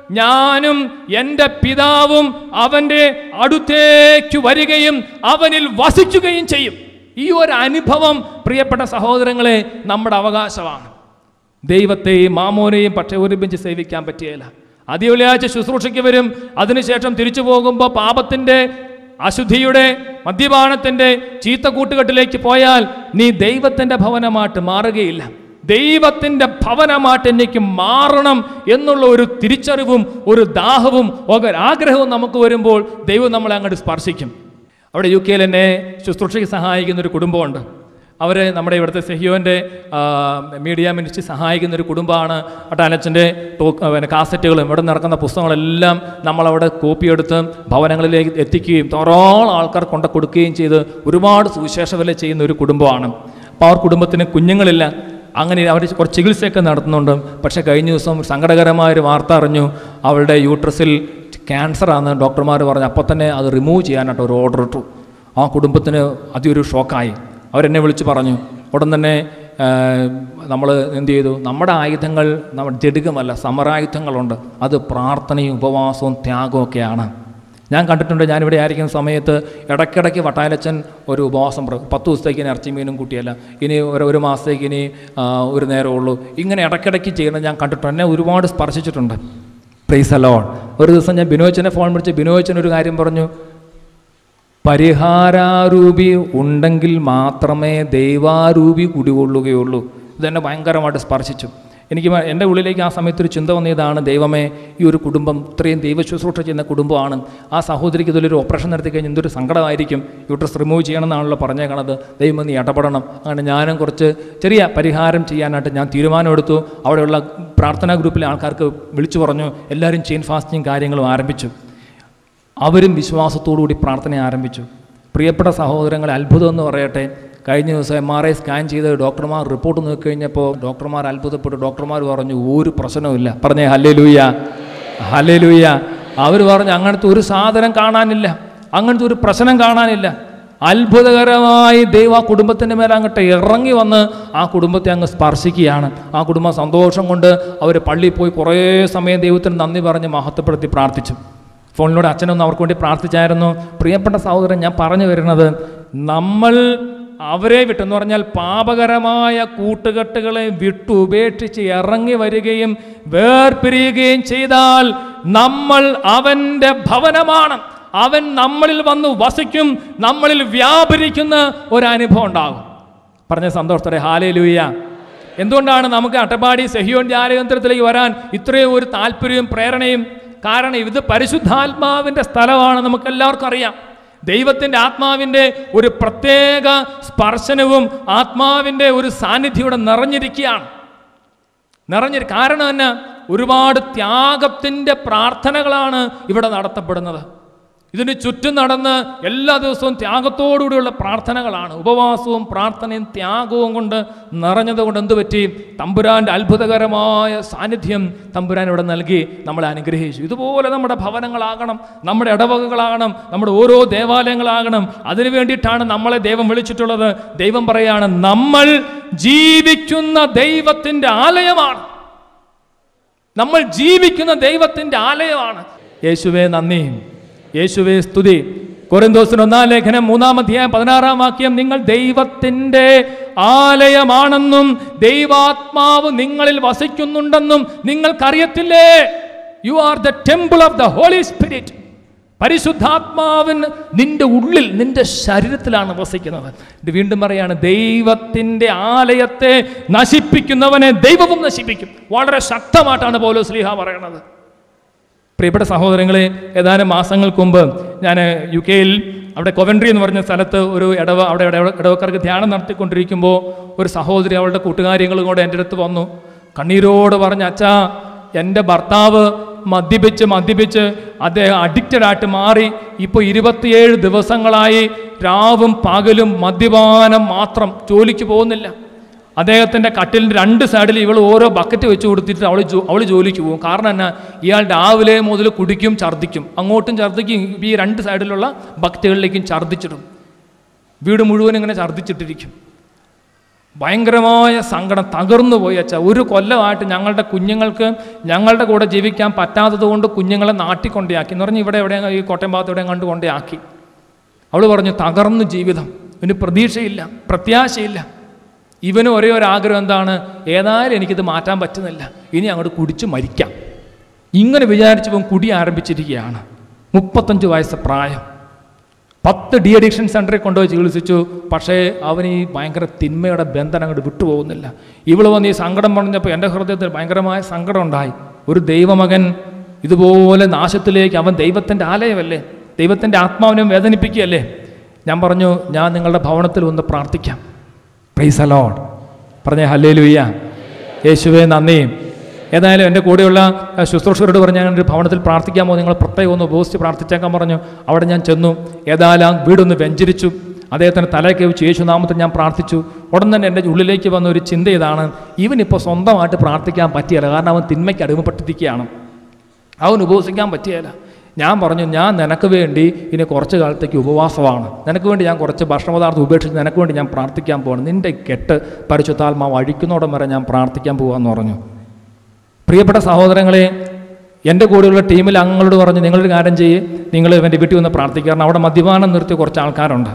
S1: ഞാനും എൻ്റെ പിതാവും അവൻ്റെ അടുത്തേക്ക് വരികയും അവനിൽ വസിക്കുകയും ചെയ്യും. ഈ ഒരു അനുഭവം പ്രിയപ്പെട്ട സഹോദരങ്ങളെ നമ്മുടെ അവകാശമാണ്. ദൈവത്തെയും മാമോനെയും പക്ഷേ ഒരുമിച്ച് സേവിക്കാൻ പറ്റിയല്ല. ആദ്യ വെള്ളിയാഴ്ച ശുശ്രൂഷയ്ക്ക് വരും, അതിനുശേഷം തിരിച്ചു പോകുമ്പോൾ പാപത്തിൻ്റെ, അശുദ്ധിയുടെ, മദ്യപാനത്തിൻ്റെ ചീത്ത കൂട്ടുകെട്ടിലേക്ക് പോയാൽ നീ ദൈവത്തിൻ്റെ ഭവനമായിട്ട് മാറുകയില്ല. ദൈവത്തിൻ്റെ ഭവനമായിട്ട് എനിക്ക് മാറണം എന്നുള്ള ഒരു തിരിച്ചറിവും ഒരു ദാഹവും ഒരു ആഗ്രഹവും നമുക്ക് വരുമ്പോൾ ദൈവം നമ്മളെ അങ്ങോട്ട് സ്പർശിക്കും. അവിടെ യു കെയിൽ എന്നെ ശുശ്രൂഷയ്ക്ക് സഹായിക്കുന്ന ഒരു കുടുംബമുണ്ട്. അവർ നമ്മുടെ ഇവിടുത്തെ സെഹിയോൻ്റെ മീഡിയ മിനിസ്ട്രി സഹായിക്കുന്ന ഒരു കുടുംബമാണ്. അട്ടാലച്ചൻ്റെ ടോക്ക് പിന്നെ കാസറ്റുകളും ഇവിടെ നടക്കുന്ന പുസ്തകങ്ങളെല്ലാം നമ്മളവിടെ കോപ്പിയെടുത്ത് ഭവനങ്ങളിലേക്ക് എത്തിക്കുകയും ധാരാളം ആൾക്കാർ കൊണ്ടു കൊടുക്കുകയും ചെയ്ത് ഒരുപാട് സുവിശേഷ വില ചെയ്യുന്ന ഒരു കുടുംബമാണ്. അപ്പോൾ അവർ കുടുംബത്തിന് കുഞ്ഞുങ്ങളില്ല. അങ്ങനെ അവർ കുറച്ച് ചികിത്സയൊക്കെ നടത്തുന്നുണ്ട്. പക്ഷേ കഴിഞ്ഞ ദിവസം സങ്കടകരമായൊരു വാർത്ത അറിഞ്ഞു. അവളുടെ യൂട്രസിൽ ക്യാൻസറാണെന്ന് ഡോക്ടർമാർ പറഞ്ഞു. അപ്പോൾ തന്നെ അത് റിമൂവ് ചെയ്യാനായിട്ട് ഒരു ഓർഡർ ഇട്ടു. ആ കുടുംബത്തിന് അതിയൊരു ഷോക്കായി. അവരെന്നെ വിളിച്ച് പറഞ്ഞു. ഉടൻ തന്നെ നമ്മൾ എന്ത് ചെയ്തു? നമ്മുടെ ആയുധങ്ങൾ നമ്മുടെ ജഡികമല്ല, സമരായുധങ്ങളുണ്ട്. അത് പ്രാർത്ഥനയും ഉപവാസവും ത്യാഗവും ഒക്കെയാണ്. ഞാൻ കണ്ടിട്ടുണ്ട്. ഞാനിവിടെ ആയിരിക്കുന്ന സമയത്ത് ഇടയ്ക്കിടയ്ക്ക് വട്ടായലച്ചൻ ഒരു ഉപവാസം, പത്ത് ദിവസത്തേക്ക് ഇനി ഇറച്ചി മീനും കൂട്ടിയല്ല, ഇനി ഒരു ഒരു മാസത്തേക്ക് ഇനി ഒരു നേരമേ ഉള്ളൂ, ഇങ്ങനെ ഇടയ്ക്കിടയ്ക്ക് ചെയ്യുന്നത് ഞാൻ കണ്ടിട്ടുണ്ട്. എന്നെ ഒരുപാട് സ്പർശിച്ചിട്ടുണ്ട്. Price the Lord. ഒരു ദിവസം ഞാൻ ബിനോച്ചനെ ഫോൺ വിളിച്ച് ബിനോച്ചൻ ഒരു കാര്യം പറഞ്ഞു. പരിഹാരാരൂപി ഉണ്ടെങ്കിൽ മാത്രമേ ദൈവാരൂപി കുടികൊള്ളുകയുള്ളൂ. ഇതെന്നെ ഭയങ്കരമായിട്ട് സ്പർശിച്ചു. എനിക്ക് എൻ്റെ ഉള്ളിലേക്ക് ആ സമയത്തൊരു ചിന്ത വന്നതാണ്, ദൈവമേ, ഈ ഒരു കുടുംബം ഇത്രയും ദൈവ ശുശ്രൂഷ ചെയ്യുന്ന കുടുംബമാണ്. ആ സഹോദരിക്ക് ഇതിലൊരു ഓപ്പറേഷൻ നടത്തി കഴിഞ്ഞാൽ എന്തൊരു സങ്കടമായിരിക്കും. Uterus remove ചെയ്യണമെന്നാണല്ലോ പറഞ്ഞേക്കണത്. ദൈവം നീ ഇടപെടണം. അങ്ങനെ ഞാനും കുറച്ച് ചെറിയ പരിഹാരം ചെയ്യാനായിട്ട് ഞാൻ തീരുമാനമെടുത്തു. അവിടെയുള്ള പ്രാർത്ഥനാ ഗ്രൂപ്പിലെ ആൾക്കാർക്ക് വിളിച്ചു പറഞ്ഞു. എല്ലാവരും ചെയിൻ ഫാസ്റ്റിങ് കാര്യങ്ങളും ആരംഭിച്ചു. അവരും വിശ്വാസത്തോടുകൂടി പ്രാർത്ഥന ആരംഭിച്ചു. പ്രിയപ്പെട്ട സഹോദരങ്ങളെ, അത്ഭുതം എന്ന് പറയട്ടെ, കഴിഞ്ഞ ദിവസം എം ആർ ഐ സ്കാൻ ചെയ്ത് ഡോക്ടർമാർ റിപ്പോർട്ട് നോക്കിക്കഴിഞ്ഞപ്പോൾ ഡോക്ടർമാർ അത്ഭുതപ്പെട്ടു. ഡോക്ടർമാർ പറഞ്ഞു ഒരു പ്രശ്നവുമില്ല. പറഞ്ഞേ ഹല്ലേലൂയ, ഹല്ലേലൂയ. അവർ പറഞ്ഞു അങ്ങനത്തെ ഒരു സാധനം കാണാനില്ല, അങ്ങനത്തെ ഒരു പ്രശ്നം കാണാനില്ല. അത്ഭുതകരമായി ദൈവം ആ കുടുംബത്തിൻ്റെ മേലെ അങ്ങോട്ട് ഇറങ്ങി വന്ന് ആ കുടുംബത്തെ അങ്ങ് സ്പർശിക്കുകയാണ്. ആ കുടുംബം സന്തോഷം കൊണ്ട് അവർ പള്ളിയിൽ പോയി കുറേ സമയം ദൈവത്തിന് നന്ദി പറഞ്ഞ് മഹത്വപ്പെടുത്തി പ്രാർത്ഥിച്ചു. ഫോണിലൂടെ അച്ഛനൊന്ന് അവർക്ക് വേണ്ടി പ്രാർത്ഥിച്ചായിരുന്നു. പ്രിയപ്പെട്ട സഹോദരൻ, ഞാൻ പറഞ്ഞു വരുന്നത്, നമ്മൾ അവരെ വിട്ടെന്ന് പറഞ്ഞാൽ പാപകരമായ കൂട്ടുകെട്ടുകളെ വിട്ടുപേക്ഷിച്ച് ഇറങ്ങി വരികയും വേർപിരിയുകയും ചെയ്താൽ നമ്മൾ അവൻ്റെ ഭവനമാണ്. അവൻ നമ്മളിൽ വന്ന് വസിക്കും, നമ്മളിൽ വ്യാപരിക്കുന്ന ഒരനുഭവം ഉണ്ടാകും. പറഞ്ഞ സന്തോഷത്തോടെ ഹല്ലേലൂയ. എന്തുകൊണ്ടാണ് നമുക്ക് അട്ടപ്പാടി സെഹിയോൻ ധ്യാനകേന്ദ്രത്തിലേക്ക് വരാൻ ഇത്രയും ഒരു താല്പര്യവും പ്രേരണയും? കാരണം ഇത് പരിശുദ്ധാത്മാവിൻ്റെ സ്ഥലമാണ്. നമുക്കെല്ലാവർക്കും അറിയാം. ദൈവത്തിൻ്റെ ആത്മാവിൻ്റെ ഒരു പ്രത്യേക സ്പർശനവും ആത്മാവിൻ്റെ ഒരു സാന്നിധ്യം ഇവിടെ നിറഞ്ഞിരിക്കുകയാണ്. നിറഞ്ഞിരി കാരണം തന്നെ ഒരുപാട് ത്യാഗത്തിൻ്റെ പ്രാർത്ഥനകളാണ് ഇവിടെ നടത്തപ്പെടുന്നത്. ഇതിന് ചുറ്റും നടന്ന് എല്ലാ ദിവസവും ത്യാഗത്തോടുകൂടിയുള്ള പ്രാർത്ഥനകളാണ്. ഉപവാസവും പ്രാർത്ഥനയും ത്യാഗവും കൊണ്ട് നിറഞ്ഞതുകൊണ്ട് എന്ത് പറ്റി? തമ്പുരാൻ്റെ അത്ഭുതകരമായ സാന്നിധ്യം തമ്പുരാൻ ഇവിടെ നൽകി നമ്മളെ അനുഗ്രഹിച്ചു. ഇതുപോലെ നമ്മുടെ ഭവനങ്ങളാകണം, നമ്മുടെ ഇടവകകളാകണം, നമ്മുടെ ഓരോ ദേവാലയങ്ങളാകണം. അതിനു വേണ്ടിയിട്ടാണ് നമ്മളെ ദൈവം വിളിച്ചിട്ടുള്ളത്. ദൈവം പറയാണ്, നമ്മൾ ജീവിക്കുന്ന ദൈവത്തിൻ്റെ ആലയമാണ്. നമ്മൾ ജീവിക്കുന്ന ദൈവത്തിൻ്റെ ആലയമാണ്. യേശുവേ നന്ദി, യേശുവേ സ്തുതി. കൊരിന്തോസിന് ഒന്നാം ലേഖനം മൂന്നാം അധ്യായം പതിനാറാം വാക്യം, നിങ്ങൾ ദൈവത്തിൻ്റെ ആലയമാണെന്നും ദൈവാത്മാവ് നിങ്ങളിൽ വസിക്കുന്നുണ്ടെന്നും നിങ്ങൾക്കറിയത്തില്ലേ? You are the temple of the Holy Spirit. പരിശുദ്ധാത്മാവിന് നിന്റെ ഉള്ളിൽ, നിന്റെ ശരീരത്തിലാണ് വസിക്കുന്നത്. ഇത് വീണ്ടും പറയാണ്, ദൈവത്തിൻ്റെ ആലയത്തെ നശിപ്പിക്കുന്നവനെ ദൈവവും നശിപ്പിക്കും. വളരെ ശക്തമായിട്ടാണ് പൗലോസ് ശ്ലീഹ പറയണത്. പ്രിയപ്പെട്ട സഹോദരങ്ങളെ, ഏതാനും മാസങ്ങൾക്ക് മുമ്പ് ഞാൻ യു കെയിൽ അവിടെ കൊവൻട്രി എന്ന് പറഞ്ഞ സ്ഥലത്ത് ഒരു ഇടവ അവിടെ ഇടവക്കാർക്ക് ധ്യാനം നടത്തിക്കൊണ്ടിരിക്കുമ്പോൾ ഒരു സഹോദരി അവളുടെ കൂട്ടുകാര്യങ്ങളും കൂടെ എൻ്റെ അടുത്ത് വന്നു. കണ്ണീരോട് പറഞ്ഞ, അച്ഛാ, എൻ്റെ ഭർത്താവ് മദ്യപിച്ച് മദ്യപിച്ച് അദ്ദേഹം അഡിക്റ്റഡായിട്ട് മാറി. ഇപ്പോൾ ഇരുപത്തിയേഴ് ദിവസങ്ങളായി രാവും പകലും മദ്യപാനം മാത്രം, ജോലിക്ക് പോകുന്നില്ല. അദ്ദേഹത്തിൻ്റെ കട്ടിലിൻ്റെ രണ്ട് സൈഡിൽ ഇവൾ ഓരോ ബക്കറ്റ് വെച്ച് കൊടുത്തിട്ട് അവൾ അവൾ ജോലിക്ക് പോകും. കാരണം എന്നാ, ഇയാൾ രാവിലെ മുതൽ കുടിക്കും, ഛർദ്ദിക്കും, അങ്ങോട്ടും ഛർദ്ദിക്കും, ഈ രണ്ട് സൈഡിലുള്ള ബക്കറ്റുകളിലേക്കും ഛർദ്ദിച്ചിടും. വീട് മുഴുവൻ ഇങ്ങനെ ഛർദ്ദിച്ചിട്ടിരിക്കും. ഭയങ്കരമായ സങ്കടം, തകർന്നു പോയി അച്ഛാ. ഒരു കൊല്ലമായിട്ട് ഞങ്ങളുടെ കുഞ്ഞുങ്ങൾക്ക് ഞങ്ങളുടെ കൂടെ ജീവിക്കാൻ പറ്റാത്തത് കൊണ്ട് കുഞ്ഞുങ്ങളെ നാട്ടിൽ കൊണ്ടേയാക്കി എന്ന് പറഞ്ഞ് ഇവിടെ എവിടെയും ഈ കോട്ടയം ഭാഗത്ത് എവിടെയും കണ്ട് കൊണ്ടേയാക്കി. അവൾ പറഞ്ഞു തകർന്നു ജീവിതം, ഇവന് പ്രതീക്ഷയില്ല, പ്രത്യാശയില്ല. ഇവന് ഒരേ ഒരു ആഗ്രഹം എന്താണ്, ഏതായാലും എനിക്കിത് മാറ്റാൻ പറ്റുന്നില്ല, ഇനി അങ്ങോട്ട് കുടിച്ച് മരിക്കാം. ഇങ്ങനെ വിചാരിച്ചപ്പോൾ കുടി ആരംഭിച്ചിരിക്കുകയാണ്. മുപ്പത്തഞ്ച് വയസ്സ് പ്രായം. പത്ത് ഡി അഡിക്ഷൻ സെൻ്ററിൽ കൊണ്ടുപോയി ചികിത്സിച്ചു. പക്ഷേ അവന് ഈ ഭയങ്കര തിന്മയുടെ ബന്ധനം അങ്ങോട്ട് വിട്ടുപോകുന്നില്ല. ഇവൾ വന്ന് ഈ സങ്കടം പറഞ്ഞപ്പോൾ എൻ്റെ ഹൃദയത്തിൽ ഭയങ്കരമായ സങ്കടം ഉണ്ടായി. ഒരു ദൈവമകൻ ഇതുപോലെ നാശത്തിലേക്ക്, അവൻ ദൈവത്തിൻ്റെ ആലയമല്ലേ, ദൈവത്തിൻ്റെ ആത്മാവിനെ വേദനിപ്പിക്കുകയല്ലേ. ഞാൻ പറഞ്ഞു, ഞാൻ നിങ്ങളുടെ ഭവനത്തിൽ ഒന്ന് പ്രാർത്ഥിക്കാം. പ്രൈസ് ദി ലോർഡ് പറഞ്ഞേ ഹല്ലേലൂയ, യേശുവേ നന്ദി. ഏതായാലും എൻ്റെ കൂടെയുള്ള ശുശ്രൂഷകരോട് പറഞ്ഞ് ഞാൻ ഒരു ഭവനത്തിൽ പ്രാർത്ഥിക്കാമോ, നിങ്ങൾ പ്രത്യേകം ഒന്ന് ഉപയോഗിച്ച് പ്രാർത്ഥിച്ചേക്കാൻ പറഞ്ഞു. അവിടെ ഞാൻ ചെന്നു. ഏതായാലും വീടൊന്ന് വെഞ്ചരിച്ചു. അദ്ദേഹത്തിന് തലയൊക്കെ വെച്ച് യേശുനാമത്തിൽ ഞാൻ പ്രാർത്ഥിച്ചു. ഉടൻ തന്നെ എൻ്റെ ഉള്ളിലേക്ക് വന്ന ഒരു ചിന്ത ഇതാണ്, ഇവനിപ്പോൾ സ്വന്തമായിട്ട് പ്രാർത്ഥിക്കാൻ പറ്റിയല്ല, കാരണം അവൻ തിന്മയ്ക്ക് അടിമപ്പെട്ടിരിക്കുകയാണ്, അവൻ ഉപവസിക്കാൻ പറ്റിയല്ല. ഞാൻ പറഞ്ഞു, ഞാൻ നിനക്ക് വേണ്ടി ഇനി കുറച്ച് കാലത്തേക്ക് ഉപവാസമാണ്, നിനക്ക് വേണ്ടി ഞാൻ കുറച്ച് ഭക്ഷണപദാർത്ഥം ഉപേക്ഷിച്ച് നിനക്ക് വേണ്ടി ഞാൻ പ്രാർത്ഥിക്കാൻ പോകണം, നിൻ്റെ കെട്ട് പരിശുദ്ധാത്മാവ് അഴിക്കുന്നോടം വരെ ഞാൻ പ്രാർത്ഥിക്കാൻ പോകാമെന്ന് പറഞ്ഞു. പ്രിയപ്പെട്ട സഹോദരങ്ങളെ, എൻ്റെ കൂടെയുള്ള ടീമിൽ അംഗങ്ങളോട് പറഞ്ഞു, നിങ്ങളൊരു കാര്യം ചെയ്യ്, നിങ്ങൾ ഇവൻ്റെ വീട്ടിൽ വന്ന് പ്രാർത്ഥിക്കുക. കാരണം അവിടെ മദ്യപാനം നിർത്തിയ കുറച്ച് ആൾക്കാരുണ്ട്.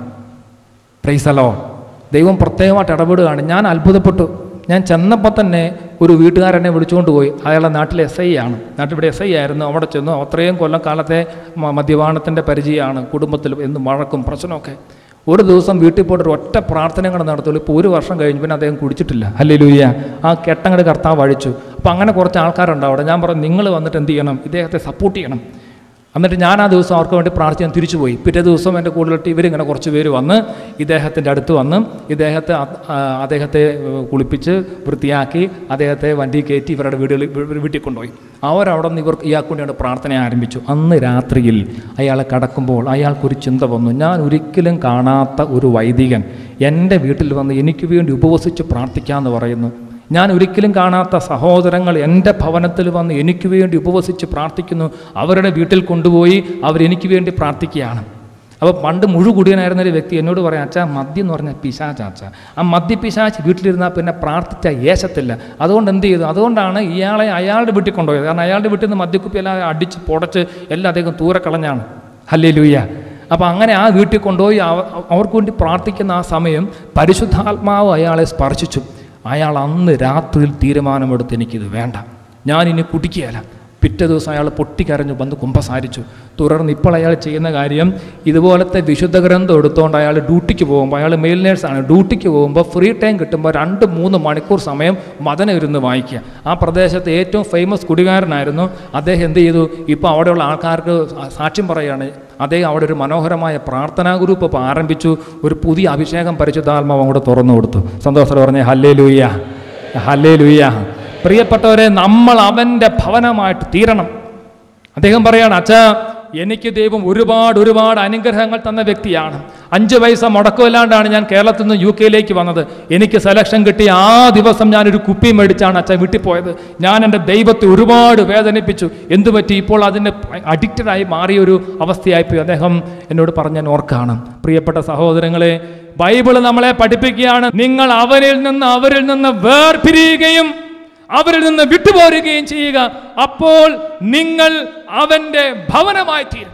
S1: Praise the Lord. ദൈവം പ്രത്യേകമായിട്ട് ഇടപെടുകയാണ്. ഞാൻ അത്ഭുതപ്പെട്ടു. ഞാൻ ചെന്നപ്പോൾ തന്നെ ഒരു വീട്ടുകാരനെ വിളിച്ചുകൊണ്ട് പോയി. അയാളുടെ നാട്ടിലെ എസ് ഐ ആണ്, നാട്ടിലിവിടെ എസ് ഐ ആയിരുന്നു. അവിടെ ചെന്നു. അത്രയും കൊല്ലം കാലത്തെ മദ്യപാനത്തിൻ്റെ പരിചയമാണ്, കുടുംബത്തിൽ എന്ന് വഴക്കും പ്രശ്നമൊക്കെ. ഒരു ദിവസം വീട്ടിൽ പോയിട്ട് ഒരു ഒറ്റ പ്രാർത്ഥന കൂടെ നടത്തുള്ളൂ. ഇപ്പോൾ ഒരു വർഷം കഴിഞ്ഞ് പിന്നെ അദ്ദേഹം കുടിച്ചിട്ടില്ല. ഹല്ലേലൂയ. ആ കെട്ടങ്ങട് കർത്താവ് അഴിച്ചു. അപ്പോൾ അങ്ങനെ കുറച്ച് ആൾക്കാരുണ്ട് അവിടെ. ഞാൻ പറഞ്ഞു, നിങ്ങൾ വന്നിട്ട് എന്ത് ചെയ്യണം, ഇദ്ദേഹത്തെ സപ്പോർട്ട് ചെയ്യണം. എന്നിട്ട് ഞാൻ ആ ദിവസം അവർക്ക് വേണ്ടി പ്രാർത്ഥിക്കാൻ തിരിച്ചു പോയി. പിറ്റേ ദിവസം എൻ്റെ കൂടുതലിട്ട് ഇവരിങ്ങനെ കുറച്ച് പേര് വന്ന് ഇദ്ദേഹത്തിൻ്റെ അടുത്ത് വന്ന് ഇദ്ദേഹത്തെ അദ്ദേഹത്തെ കുളിപ്പിച്ച് വൃത്തിയാക്കി അദ്ദേഹത്തെ വണ്ടി കയറ്റി ഇവരുടെ വീടുകളിൽ വീട്ടിൽ കൊണ്ടുപോയി. അവരവിടെ നിന്ന് ഇവർക്ക് ഇയാൾക്ക് വേണ്ടിയാണ് പ്രാർത്ഥന ആരംഭിച്ചു. അന്ന് രാത്രിയിൽ അയാളെ കടക്കുമ്പോൾ അയാൾക്കൊരു ചിന്ത വന്നു, ഞാൻ ഒരിക്കലും കാണാത്ത ഒരു വൈദികൻ എൻ്റെ വീട്ടിൽ വന്ന് എനിക്ക് വേണ്ടി ഉപവസിച്ച് പ്രാർത്ഥിക്കാമെന്ന് പറയുന്നു. ഞാൻ ഒരിക്കലും കാണാത്ത സഹോദരങ്ങൾ എൻ്റെ ഭവനത്തിൽ വന്ന് എനിക്ക് വേണ്ടി ഉപവസിച്ച് പ്രാർത്ഥിക്കുന്നു. അവരുടെ വീട്ടിൽ കൊണ്ടുപോയി അവരെനിക്ക് വേണ്ടി പ്രാർത്ഥിക്കുകയാണ്. അപ്പോൾ പണ്ട് മുഴുകുടിയനായിരുന്നൊരു വ്യക്തി എന്നോട് പറയാം, അച്ഛാ മദ്യം എന്ന് പറഞ്ഞാൽ പിശാച്ചാച്ച, ആ മദ്യ പിശാച്ച് വീട്ടിലിരുന്നാൽ പിന്നെ പ്രാർത്ഥിച്ചാൽ ഏശത്തില്ല. അതുകൊണ്ട് എന്ത് ചെയ്തു, അതുകൊണ്ടാണ് ഇയാളെ അയാളുടെ വീട്ടിൽ കൊണ്ടുപോയത്. കാരണം അയാളുടെ വീട്ടിൽ നിന്ന് മദ്യക്കുപ്പി എല്ലാം അടിച്ച് പൊടച്ച് എല്ലാം അദ്ദേഹം ദൂരെ കളഞ്ഞാണ്. ഹല്ലേലൂയ. അപ്പോൾ അങ്ങനെ ആ വീട്ടിൽ കൊണ്ടുപോയി അവർക്ക് വേണ്ടി പ്രാർത്ഥിക്കുന്ന ആ സമയം പരിശുദ്ധാത്മാവ് അയാളെ സ്പർശിച്ചു. അയാൾ അന്ന് രാത്രിയിൽ തീരുമാനമെടുത്ത്, എനിക്കിത് വേണ്ട, ഞാനിനി കുടിക്കുകയല്ല. പിറ്റേ ദിവസം അയാൾ പൊട്ടിക്കരഞ്ഞു വന്ന് കുമ്പസാരിച്ചു. തുടർന്ന് ഇപ്പോൾ അയാൾ ചെയ്യുന്ന കാര്യം, ഇതുപോലത്തെ വിശുദ്ധ ഗ്രന്ഥം എടുത്തുകൊണ്ട് അയാൾ ഡ്യൂട്ടിക്ക് പോകുമ്പോൾ, അയാൾ മെയിൽ നേഴ്സാണ്, ഡ്യൂട്ടിക്ക് പോകുമ്പോൾ ഫ്രീ ടൈം കിട്ടുമ്പോൾ രണ്ട് മൂന്ന് മണിക്കൂർ സമയം മദനം ഇരുന്ന് വായിക്കുക. ആ പ്രദേശത്തെ ഏറ്റവും ഫേമസ് കുടികാരനായിരുന്നു അദ്ദേഹം. എന്ത് ചെയ്തു, ഇപ്പോൾ അവിടെയുള്ള ആൾക്കാർക്ക് സാക്ഷ്യം പറയുകയാണ്, അദ്ദേഹം അവിടെ ഒരു മനോഹരമായ പ്രാർത്ഥനാ ഗ്രൂപ്പ് ഇപ്പോൾ ആരംഭിച്ചു. ഒരു പുതിയ അഭിഷേകം പരിശുദ്ധാത്മാവ് അങ്ങോട്ട് തുറന്നു കൊടുത്തു. സന്തോഷത്തോടെ പറഞ്ഞേ ഹല്ലേലൂയ, ഹല്ലേലൂയ. പ്രിയപ്പെട്ടവരെ, നമ്മൾ അവൻ്റെ ഭവനമായിട്ട് തീരണം. അദ്ദേഹം പറയാണ്, അച്ഛാ എനിക്ക് ദൈവം ഒരുപാട് ഒരുപാട് അനുഗ്രഹങ്ങൾ തന്ന വ്യക്തിയാണ്. അഞ്ച് പൈസ മുടക്കമില്ലാണ്ടാണ് ഞാൻ കേരളത്തിൽ നിന്ന് യു കെയിലേക്ക് വന്നത്. എനിക്ക് സെലക്ഷൻ കിട്ടി ആ ദിവസം ഞാനൊരു കുപ്പി മേടിച്ചാണ് അച്ഛൻ വീട്ടിൽ പോയത്. ഞാൻ എൻ്റെ ദൈവത്തെ ഒരുപാട് വേദനിപ്പിച്ചു. എന്തുപറ്റി, ഇപ്പോൾ അതിന് അഡിക്റ്റഡായി മാറിയൊരു അവസ്ഥയായിപ്പോയി. അദ്ദേഹം എന്നോട് പറഞ്ഞ ഞാൻ ഓർക്കാണ്. പ്രിയപ്പെട്ട സഹോദരങ്ങളെ, ബൈബിള് നമ്മളെ പഠിപ്പിക്കുകയാണ്, നിങ്ങൾ അവരിൽ നിന്ന് അവരിൽ നിന്ന് വേർപിരിയുകയും അവരിൽ നിന്ന് വിട്ടുപോരുകയും ചെയ്യുക, അപ്പോൾ നിങ്ങൾ അവൻ്റെ ഭവനമായി തീരും.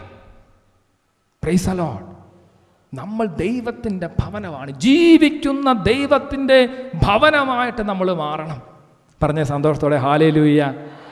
S1: Praise the Lord. നമ്മൾ ദൈവത്തിൻ്റെ ഭവനമാണ്, ജീവിക്കുന്ന ദൈവത്തിൻ്റെ ഭവനമായിട്ട് നമ്മൾ മാറണം. പറഞ്ഞ സന്തോഷത്തോടെ ഹല്ലേലൂയ.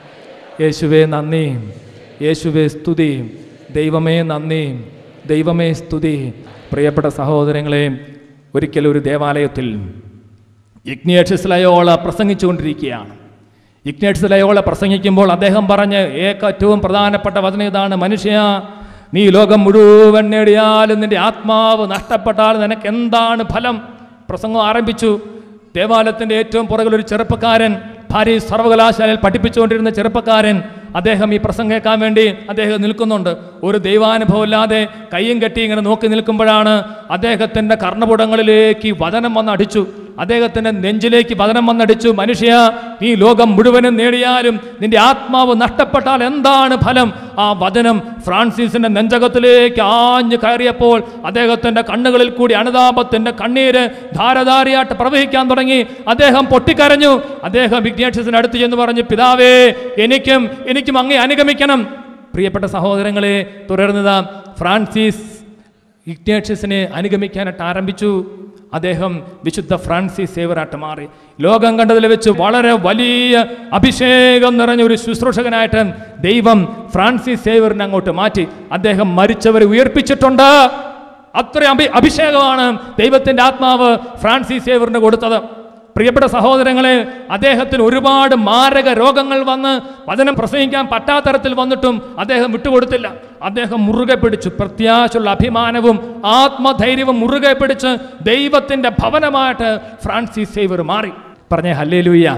S1: യേശുവേ നന്ദി, യേശുവേ സ്തുതി, ദൈവമേ നന്ദി, ദൈവമേ സ്തുതി. പ്രിയപ്പെട്ട സഹോദരങ്ങളെ, ഒരിക്കലും ഒരു ദേവാലയത്തിൽ ഇഗ്നേഷ്യസ് ലയോള പ്രസംഗിച്ചുകൊണ്ടിരിക്കുകയാണ്. ഇഗ്നേഷ്യസ് ലയോള പ്രസംഗിക്കുമ്പോൾ അദ്ദേഹം പറഞ്ഞ് ഏറ്റവും പ്രധാനപ്പെട്ട വചനം ഇതാണ്, മനുഷ്യ, നീ ലോകം മുഴുവൻ നേടിയാലും നിന്റെ ആത്മാവ് നഷ്ടപ്പെട്ടാൽ നിനക്ക് എന്താണ് ഫലം? പ്രസംഗം ആരംഭിച്ചു. ദേവാലയത്തിൻ്റെ ഏറ്റവും പുറകിൽ ഒരു ചെറുപ്പക്കാരൻ, പാരീസ് സർവകലാശാലയിൽ പഠിപ്പിച്ചുകൊണ്ടിരുന്ന ചെറുപ്പക്കാരൻ, അദ്ദേഹം ഈ പ്രസംഗം കേൾക്കാൻ വേണ്ടി അദ്ദേഹം നിൽക്കുന്നുണ്ട്. ഒരു ദൈവാനുഭവം ഇല്ലാതെ കയ്യും കെട്ടി ഇങ്ങനെ നോക്കി നിൽക്കുമ്പോഴാണ് അദ്ദേഹത്തിൻ്റെ കർണപുടങ്ങളിലേക്ക് വചനം വന്ന് അടിച്ചു. അദ്ദേഹത്തിൻ്റെ നെഞ്ചിലേക്ക് വചനം വന്നടിച്ചു. മനുഷ്യ, നീ ലോകം മുഴുവനും നേടിയാലും നിന്റെ ആത്മാവ് നഷ്ടപ്പെട്ടാൽ എന്താണ് ഫലം? ആ വചനം ഫ്രാൻസിസിന്റെ നെഞ്ചകത്തിലേക്ക് ആഞ്ഞു കയറിയപ്പോൾ അദ്ദേഹത്തിന്റെ കണ്ണുകളിൽ കൂടി അനുതാപത്തിന്റെ കണ്ണീര് ധാരധാരയായിട്ട് പ്രവഹിക്കാൻ തുടങ്ങി. അദ്ദേഹം പൊട്ടിക്കരഞ്ഞു. അദ്ദേഹം ഇഗ്നാഷ്യസിന് അടുത്ത് ചെന്ന് പറഞ്ഞു, പിതാവേ, എനിക്കും എനിക്കും അങ്ങേ അനുഗമിക്കണം. പ്രിയപ്പെട്ട സഹോദരങ്ങളെ, തുടർന്ന് ഫ്രാൻസിസ് ഇഗ്നാഷ്യസിനെ അനുഗമിക്കാനായിട്ട് ആരംഭിച്ചു. അദ്ദേഹം വിശുദ്ധ ഫ്രാൻസിസ് സേവറായിട്ട് മാറി. ലോകം കണ്ടതിൽ വെച്ച് വളരെ വലിയ അഭിഷേകം നിറഞ്ഞ ഒരു ശുശ്രൂഷകനായിട്ട് ദൈവം ഫ്രാൻസിസ് സേവറിനെ അങ്ങോട്ട് മാറ്റി. അദ്ദേഹം മരിച്ചവരെ ഉയർപ്പിച്ചിട്ടുണ്ട്. അത്ര അഭി അഭിഷേകമാണ് ദൈവത്തിൻ്റെ ആത്മാവ് ഫ്രാൻസിസ് സേവറിന് കൊടുത്തത്. പ്രിയപ്പെട്ട സഹോദരങ്ങളെ, അദ്ദേഹത്തിന് ഒരുപാട് മാരക രോഗങ്ങൾ വന്ന് വചനം പ്രസംഗിക്കാൻ പറ്റാത്ത തരത്തിൽ വന്നിട്ടും അദ്ദേഹം വിട്ടുകൊടുത്തില്ല. അദ്ദേഹം മുറുകെ പിടിച്ചു. പ്രത്യാശയുള്ള അഭിമാനവും ആത്മധൈര്യവും മുറുകെ പിടിച്ച് ദൈവത്തിൻ്റെ ഭവനമായിട്ട് ഫ്രാൻസിസ് സേവർ മാറി. പറഞ്ഞേ ഹല്ലേലൂയ,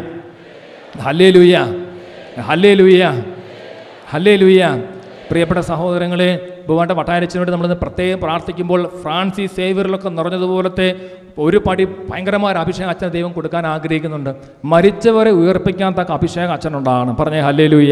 S1: ഹല്ലേലൂയ, ഹല്ലേലൂയ, ഹല്ലേലൂയ. പ്രിയപ്പെട്ട സഹോദരങ്ങളെ, ബഹുമാനപ്പെട്ട വട്ടാരച്ചനോട് നമ്മളിന്ന് പ്രത്യേകം പ്രാർത്ഥിക്കുമ്പോൾ ഫ്രാൻസിസ് സേവറിലൊക്കെ നിറഞ്ഞതുപോലത്തെ ഒരു പടി ഭയങ്കരമായ അഭിഷേകം അച്ഛൻ ദൈവം കൊടുക്കാൻ ആഗ്രഹിക്കുന്നുണ്ട്. മരിച്ചവരെ ഉയർപ്പിക്കാൻ തക്ക അഭിഷേകം അച്ഛനുണ്ടാകണം. പറഞ്ഞേ ഹല്ലേലൂയ,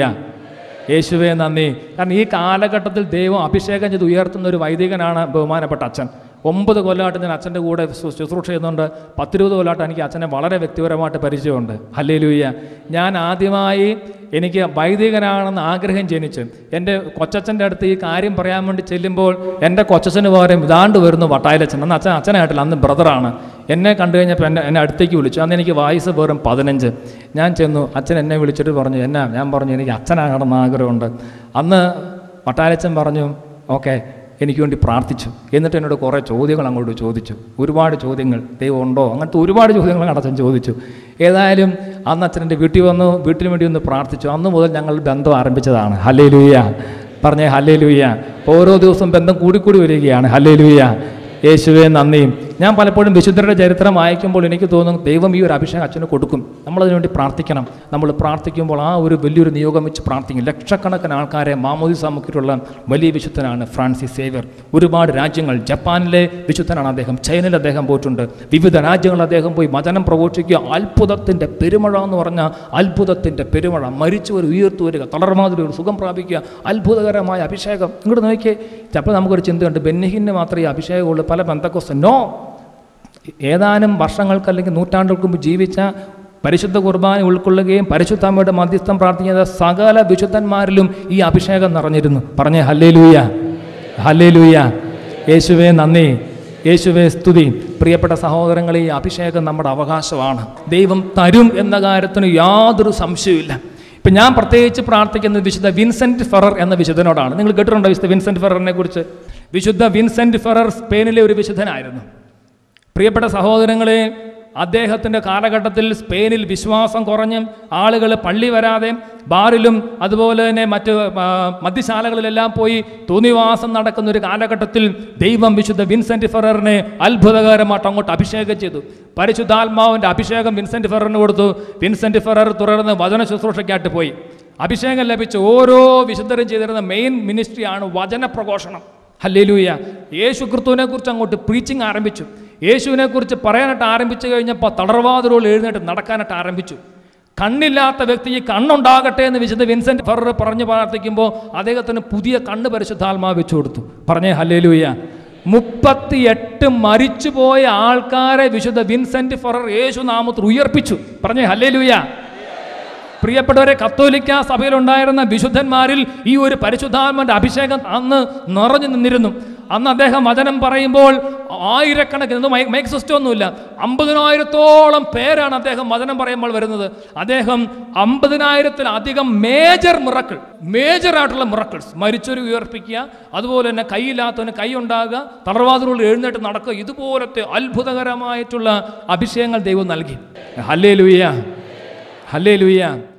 S1: യേശുവേ നന്ദി. കാരണം ഈ കാലഘട്ടത്തിൽ ദൈവം അഭിഷേകം ചെയ്ത് ഉയർത്തുന്ന ഒരു വൈദികനാണ് ബഹുമാനപ്പെട്ട അച്ഛൻ. ഒമ്പത് കൊല്ലമായിട്ട് ഞാൻ അച്ഛൻ്റെ കൂടെ ശുശ്രൂഷ ചെയ്യുന്നുണ്ട്. പത്തിരുപത് കൊല്ലമായിട്ട് എനിക്ക് അച്ഛനെ വളരെ വ്യക്തിപരമായിട്ട് പരിചയമുണ്ട്. ഹല്ലേലൂയ. ഞാൻ ആദ്യമായി എനിക്ക് വൈദികനാണെന്ന് ആഗ്രഹം ജനിച്ച് എൻ്റെ കൊച്ചച്ഛൻ്റെ അടുത്ത് ഈ കാര്യം പറയാൻ വേണ്ടി ചെല്ലുമ്പോൾ എൻ്റെ കൊച്ചച്ഛന് പകരം ഇതാണ്ട് വരുന്നു വട്ടായിലച്ഛൻ. അന്ന് അച്ഛൻ അച്ഛനായിട്ടില്ല, അന്ന് ബ്രദറാണ്. എന്നെ കണ്ടു കഴിഞ്ഞപ്പോൾ എന്നെ എന്നെ അടുത്തേക്ക് വിളിച്ചു. അന്ന് എനിക്ക് വയസ്സ് വെറും പതിനഞ്ച്. ഞാൻ ചെന്നു. അച്ഛൻ എന്നെ വിളിച്ചിട്ട് പറഞ്ഞു, എന്നാ? ഞാൻ പറഞ്ഞു, എനിക്ക് അച്ഛനാകണമെന്ന് ആഗ്രഹമുണ്ട്. അന്ന് വട്ടായിലച്ഛൻ പറഞ്ഞു, ഓക്കെ, എനിക്ക് വേണ്ടി പ്രാർത്ഥിച്ചു. എന്നിട്ട് എന്നോട് കുറേ ചോദ്യങ്ങൾ അങ്ങോട്ട് ചോദിച്ചു. ഒരുപാട് ചോദ്യങ്ങൾ, ദൈവം ഉണ്ടോ, അങ്ങനത്തെ ഒരുപാട് ചോദ്യങ്ങൾ അച്ഛൻ ചോദിച്ചു. ഏതായാലും അന്ന് അച്ഛൻ്റെ വീട്ടിൽ വന്നു, വീട്ടിന് വേണ്ടി ഒന്ന് പ്രാർത്ഥിച്ചു. അന്ന് മുതൽ ഞങ്ങൾ ബന്ധം ആരംഭിച്ചതാണ്. ഹല്ലേലൂയ, പറഞ്ഞേ ഹല്ലേലൂയ. ഓരോ ദിവസവും ബന്ധം കൂടിക്കൂടി വരികയാണ്. ഹല്ലേലൂയ, യേശുവേ നന്ദി. ഞാൻ പലപ്പോഴും വിശുദ്ധരുടെ ചരിത്രം വായിക്കുമ്പോൾ എനിക്ക് തോന്നുന്നു ദൈവം ഈ ഒരു അഭിഷേകം അച്ഛന് കൊടുക്കും. നമ്മളതിനു വേണ്ടി പ്രാർത്ഥിക്കണം. നമ്മൾ പ്രാർത്ഥിക്കുമ്പോൾ ആ ഒരു വലിയൊരു നിയോഗം വെച്ച് പ്രാർത്ഥിക്കും. ലക്ഷക്കണക്കിന് ആൾക്കാരെ മാമോദിസ മുക്കിയിട്ടുള്ള വലിയ വിശുദ്ധനാണ് ഫ്രാൻസിസ് സേവ്യർ. ഒരുപാട് രാജ്യങ്ങൾ, ജപ്പാനിലെ വിശുദ്ധനാണ് അദ്ദേഹം, ചൈനയിൽ അദ്ദേഹം പോയിട്ടുണ്ട്. വിവിധ രാജ്യങ്ങളിൽ അദ്ദേഹം പോയി വചനം പ്രഘോഷിക്കുക. അത്ഭുതത്തിൻ്റെ പെരുമഴ എന്ന് പറഞ്ഞാൽ അത്ഭുതത്തിൻ്റെ പെരുമഴ. മരിച്ചവർ ഉയർത്തു വരിക, തളർമാതിരി ഒരു സുഖം പ്രാപിക്കുക, അത്ഭുതകരമായ അഭിഷേകം. ഇങ്ങോട്ട് നോക്കിയേ. ചിലപ്പോൾ നമുക്കൊരു ചിന്തയുണ്ട്, ബെന്നിഹിന് മാത്രമേ ഈ അഭിഷേകമുള്ളൂ, പല പെന്തക്കോസ്ത്. നോ, ഏതാനും വർഷങ്ങൾക്ക് അല്ലെങ്കിൽ നൂറ്റാണ്ടുകൾക്ക് മുമ്പ് ജീവിച്ച, പരിശുദ്ധ കുർബാന ഉൾക്കൊള്ളുകയും പരിശുദ്ധമ്മയുടെ മധ്യസ്ഥം പ്രാർത്ഥിക്കുന്ന സകല വിശുദ്ധന്മാരിലും ഈ അഭിഷേകം നിറഞ്ഞിരുന്നു. പറഞ്ഞേ ഹല്ലേലൂയ, ഹല്ലേലൂയ. യേശുവേ നന്ദി, യേശുവേ സ്തുതി. പ്രിയപ്പെട്ട സഹോദരങ്ങളെ, ഈ അഭിഷേകം നമ്മുടെ അവകാശമാണ്. ദൈവം തരും എന്ന കാര്യത്തിന് യാതൊരു സംശയമില്ല. ഇപ്പം ഞാൻ പ്രത്യേകിച്ച് പ്രാർത്ഥിക്കുന്നത് വിശുദ്ധ വിൻസെന്റ് ഫെറർ എന്ന വിശുദ്ധനോടാണ്. നിങ്ങൾ കേട്ടിട്ടുണ്ടോ വിശുദ്ധ വിൻസെന്റ് ഫെററിനെ കുറിച്ച്? വിശുദ്ധ വിൻസെന്റ് ഫെറർ സ്പെയിനിലെ ഒരു വിശുദ്ധനായിരുന്നു. പ്രിയപ്പെട്ട സഹോദരങ്ങളെ, അദ്ദേഹത്തിൻ്റെ കാലഘട്ടത്തിൽ സ്പെയിനിൽ വിശ്വാസം കുറഞ്ഞ് ആളുകൾ പള്ളി വരാതെ ബാറിലും അതുപോലെ തന്നെ മറ്റ് മദ്യശാലകളിലെല്ലാം പോയി തോന്നിവാസം നടക്കുന്ന ഒരു കാലഘട്ടത്തിൽ ദൈവം വിശുദ്ധ വിൻസെന്റ് ഫെററിനെ അത്ഭുതകരമായിട്ട് അങ്ങോട്ട് അഭിഷേകം ചെയ്തു. പരിശുദ്ധാത്മാവിൻ്റെ അഭിഷേകം വിൻസെന്റ് ഫെററിന് കൊടുത്തു. വിൻസെന്റ് ഫെറർ തുടർന്ന് വചന ശുശ്രൂഷയ്ക്കായിട്ട് പോയി. അഭിഷേകം ലഭിച്ച ഓരോ വിശുദ്ധരും ചെയ്തിരുന്ന മെയിൻ മിനിസ്ട്രിയാണ് വചന പ്രഘോഷണം. ഹല്ലേലൂയ. യേശു ക്രിസ്തുവിനെ കുറിച്ച് അങ്ങോട്ട് പ്രീച്ചിങ് ആരംഭിച്ചു. യേശുവിനെ കുറിച്ച് പറയാനായിട്ട് ആരംഭിച്ചു കഴിഞ്ഞപ്പോൾ തളർവാതിരോൾ എഴുന്നേറ്റ് നടക്കാനായിട്ട് ആരംഭിച്ചു. കണ്ണില്ലാത്ത വ്യക്തിക്ക് കണ്ണുണ്ടാകട്ടെ എന്ന് വിശുദ്ധ വിൻസെന്റ് ഫെറർ പറഞ്ഞു പ്രാർത്ഥിക്കുമ്പോൾ അദ്ദേഹത്തിന് പുതിയ കണ്ണ് പരിശുദ്ധാത്മാവ് വെച്ചു കൊടുത്തു. പറഞ്ഞേ ഹല്ലേലൂയ. മുപ്പത്തിയെട്ട് മരിച്ചുപോയ ആൾക്കാരെ വിശുദ്ധ വിൻസെന്റ് ഫെറർ യേശു നാമത്തിൽ ഉയർപ്പിച്ചു. പറഞ്ഞേ ഹല്ലേലൂയ. പ്രിയപ്പെട്ടവരെ, കത്തോലിക്ക സഭയിലുണ്ടായിരുന്ന വിശുദ്ധന്മാരിൽ ഈ ഒരു പരിശുദ്ധാത്മാവിന്റെ അഭിഷേകം അന്ന് നിറഞ്ഞു നിന്നിരുന്നു. അന്ന് അദ്ദേഹം വചനം പറയുമ്പോൾ ആയിരക്കണക്കിന് മൈക്ക് സിസ്റ്റം ഒന്നുമില്ല, അമ്പതിനായിരത്തോളം പേരാണ് അദ്ദേഹം വചനം പറയുമ്പോൾ വരുന്നത്. അദ്ദേഹം അമ്പതിനായിരത്തിലധികം മേജർ മിറക്കിൾ, മേജറായിട്ടുള്ള മിറക്കിൾസ്, മരിച്ചൊരു ഉയർപ്പിക്കുക, അതുപോലെ തന്നെ കൈയില്ലാത്തവന് കൈ ഉണ്ടാകുക, തളർവാതിലുള്ള എഴുന്നേറ്റ് നടക്കുക, ഇതുപോലത്തെ അത്ഭുതകരമായിട്ടുള്ള അഭിഷേകങ്ങൾ ദൈവം നൽകി. ഹല്ലേലൂയ, ഹല്ലേലൂയ.